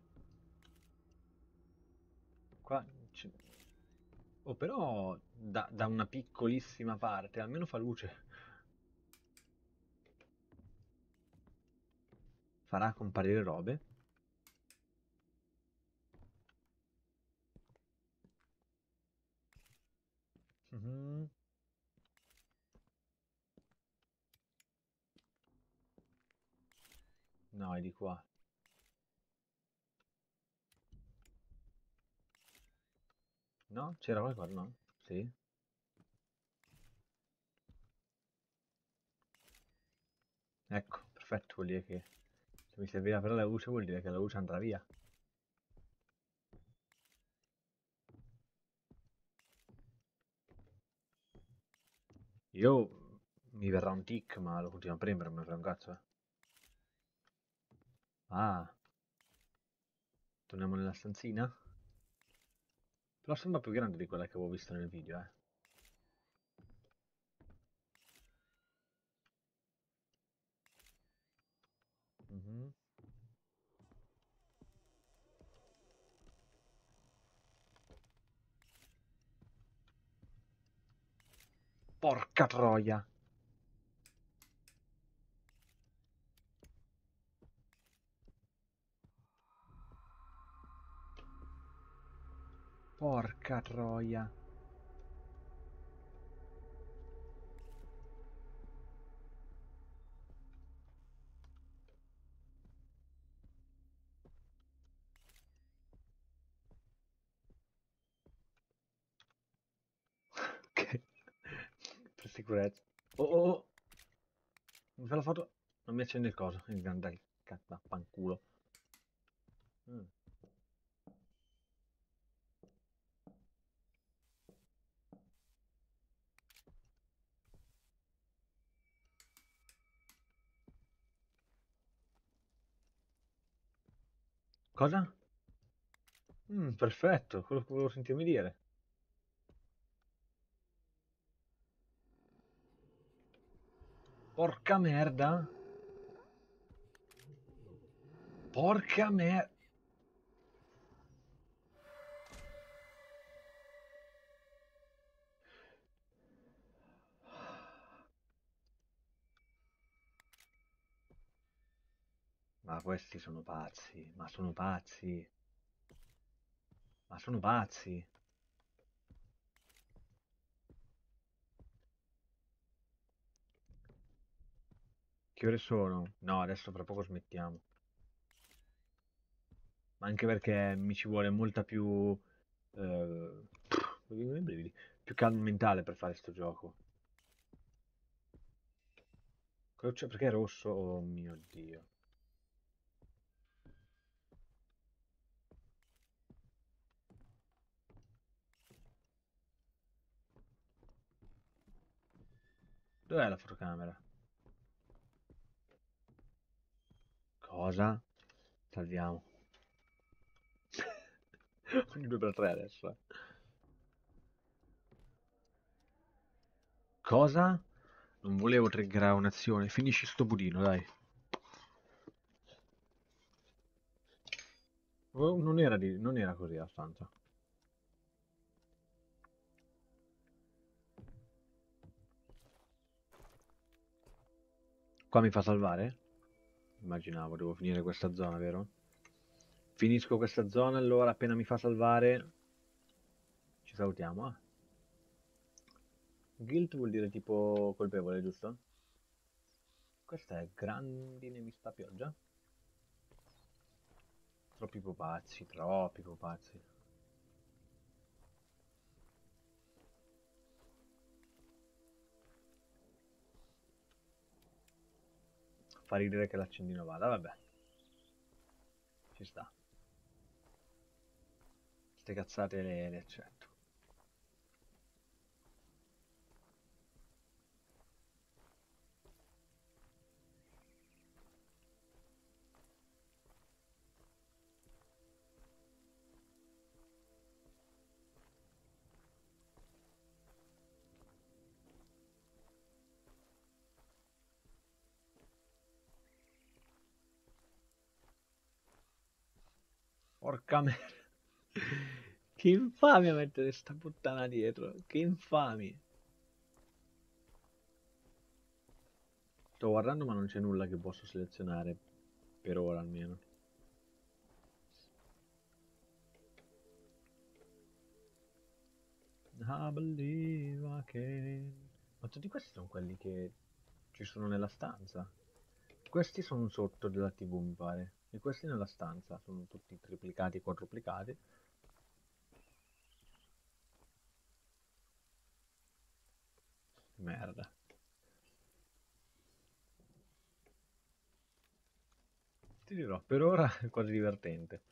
Qua... c'è- Oh, però da, da una piccolissima parte, almeno fa luce. Farà comparire robe. Mhm. No, è di qua. No? C'era qualcosa? No? Sì. Ecco, perfetto, vuol dire che se mi serviva per la luce vuol dire che la luce andrà via. Io mi verrà un tic, ma lo continuo a premere, non me ne frega un cazzo, eh. Ah, torniamo nella stanzina? Però sembra più grande di quella che avevo visto nel video, eh. Mhm. Porca troia! Porca troia! Ok. Per sicurezza. Oh, oh, oh! Mi fa la foto? Non mi accende il coso. Il grande cazzo, fanculo. Mm. Cosa? Mm, perfetto, quello che volevo sentirmi dire. Porca merda! Porca merda! Ma questi sono pazzi, ma sono pazzi, ma sono pazzi. Che ore sono? No, adesso fra poco smettiamo. Ma anche perché mi ci vuole molta più... eh, più calma mentale per fare sto gioco. Cosa c'è? Perché è rosso? Oh mio Dio. Dov'è la fotocamera? Cosa? Salviamo. Ogni due per tre adesso, eh. Cosa? Non volevo triggerare un'azione. Finisci sto budino, dai. Oh, Non era, di... non era così la stanza. Qua mi fa salvare? Immaginavo, devo finire questa zona, vero? Finisco questa zona, allora appena mi fa salvare ci salutiamo. Ah. Guilt vuol dire tipo colpevole, giusto? Questa è grandine vista pioggia? Troppi pupazzi, troppi pupazzi. Fa ridere che l'accendino vada, vabbè. Ci sta. ste cazzate le, le accetto. Porca merda. Che infamia mettere sta puttana dietro. Che infami. Sto guardando ma non c'è nulla che posso selezionare. Per ora almeno. I believe I can. Ma tutti questi sono quelli che ci sono nella stanza. Questi sono sotto della tivù mi pare. E questi nella stanza. Sono tutti triplicati, quadruplicati. Merda. Ti dirò, per ora è quasi divertente.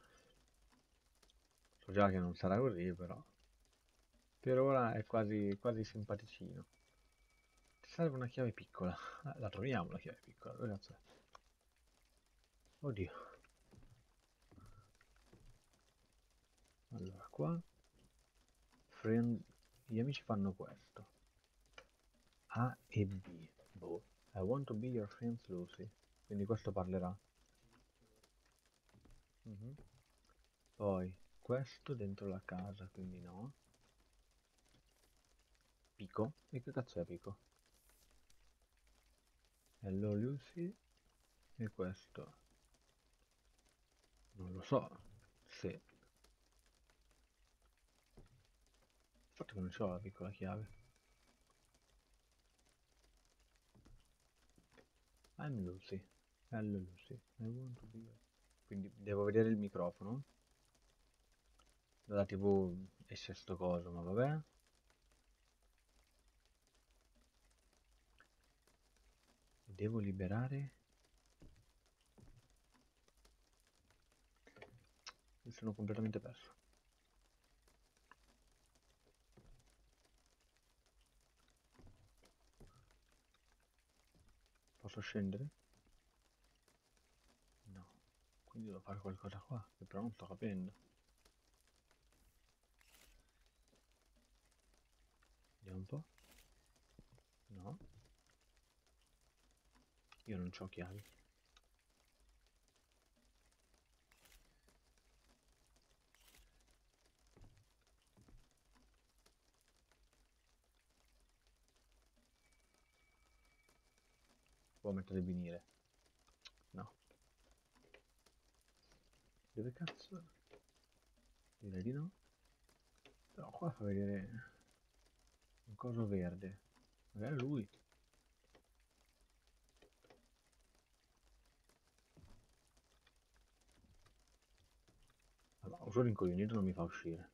So già che non sarà così, però. Per ora è quasi, quasi simpaticino. Ti serve una chiave piccola. Ah, la troviamo la chiave piccola. Dove cazzo è? Oddio. Allora, qua. Friend... Gli amici fanno questo. A e B. Boh. I want to be your friends, Lucy. Quindi questo parlerà. Mhm. Poi questo dentro la casa, quindi no. Pico? E che cazzo è Pico? Hello Lucy. E questo? Non lo so. Sì. Il fatto che non c'ho la piccola chiave. I'm Lucy. Hello Lucy. I want to be... Quindi devo vedere il microfono. Dalla tivù esce sto coso, ma vabbè. Devo liberare... Mi sono completamente perso. Posso scendere? No. Quindi devo fare qualcosa qua, che però non sto capendo. Vediamo un po'. No. Io non c'ho chiavi. Può mettere il vinile. No. Dove cazzo? Direi di no. Però qua fa vedere un coso verde. Magari lui. Allora, un solo incoglionito non mi fa uscire.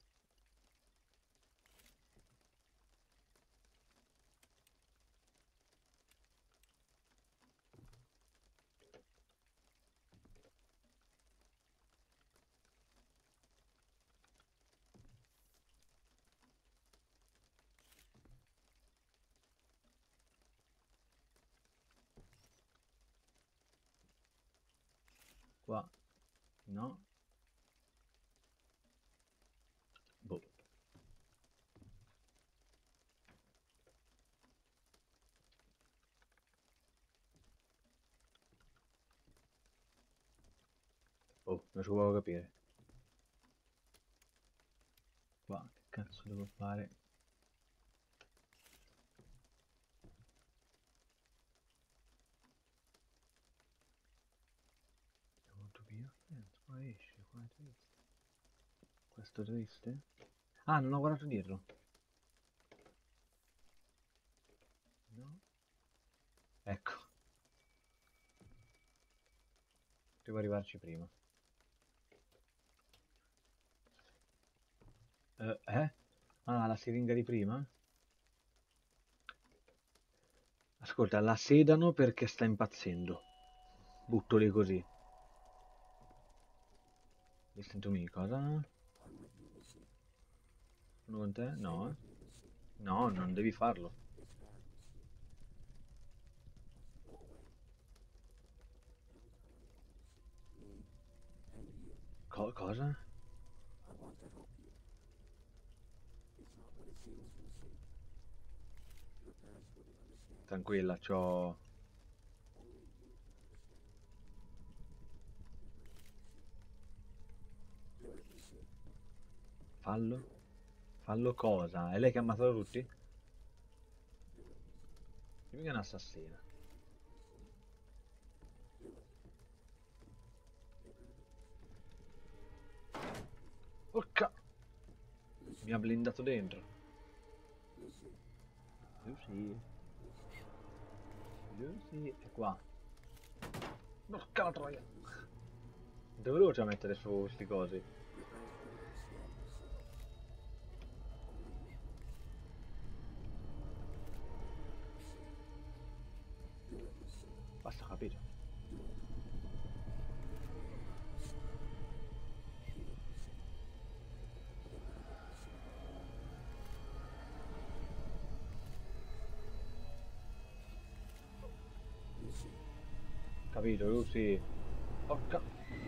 Qua. No. Boh. Oh, non ci può capire. Qua, che cazzo devo fare? I want to be your friend. Qua esce, qua è triste. Questo è triste? Ah, non ho guardato dietro. No. Ecco. Devo arrivarci prima. Eh? eh? Ah, la siringa di prima? Ascolta, la sedano perché sta impazzendo. Butto lì così. Listen to me, cosa? Uno con te? No, eh. No, non devi farlo. Co- cosa? Tranquilla, c'ho... Fallo? Fallo cosa? È lei che ha ammazzato tutti? Dimmi che è un'assassina. Porca! Mi ha blindato dentro. Lucy. Lucy è qua. Porca la troia! Dove veloce a mettere su sti cosi? Basta, capito? Capito, Lucy? Porca...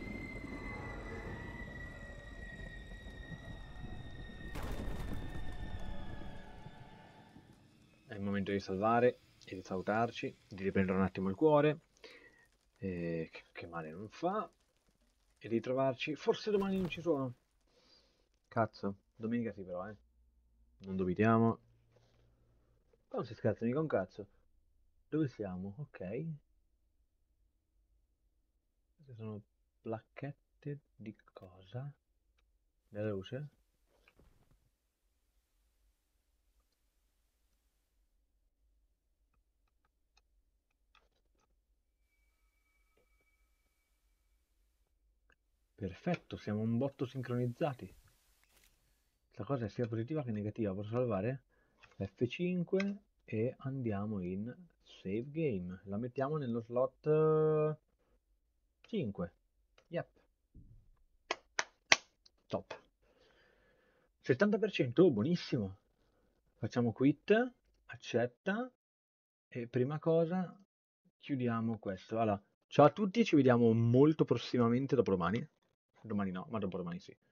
È il momento di salvare e di salutarci, di riprendere un attimo il cuore, e che, che male non fa, e di trovarci. Forse domani non ci sono. Cazzo, domenica sì però, eh. Non dubitiamo. Qua non si scherza mica un cazzo. Dove siamo? Ok. Queste sono placchette di cosa? Della luce? Perfetto, siamo un botto sincronizzati. La cosa è sia positiva che negativa. Posso salvare? F cinque e andiamo in save game. La mettiamo nello slot eh, cinque. Yep. Top. settanta per cento, oh, buonissimo. Facciamo quit, accetta e prima cosa chiudiamo questo. Allora, ciao a tutti, ci vediamo molto prossimamente dopodomani. Domani no, ma dopodomani sì.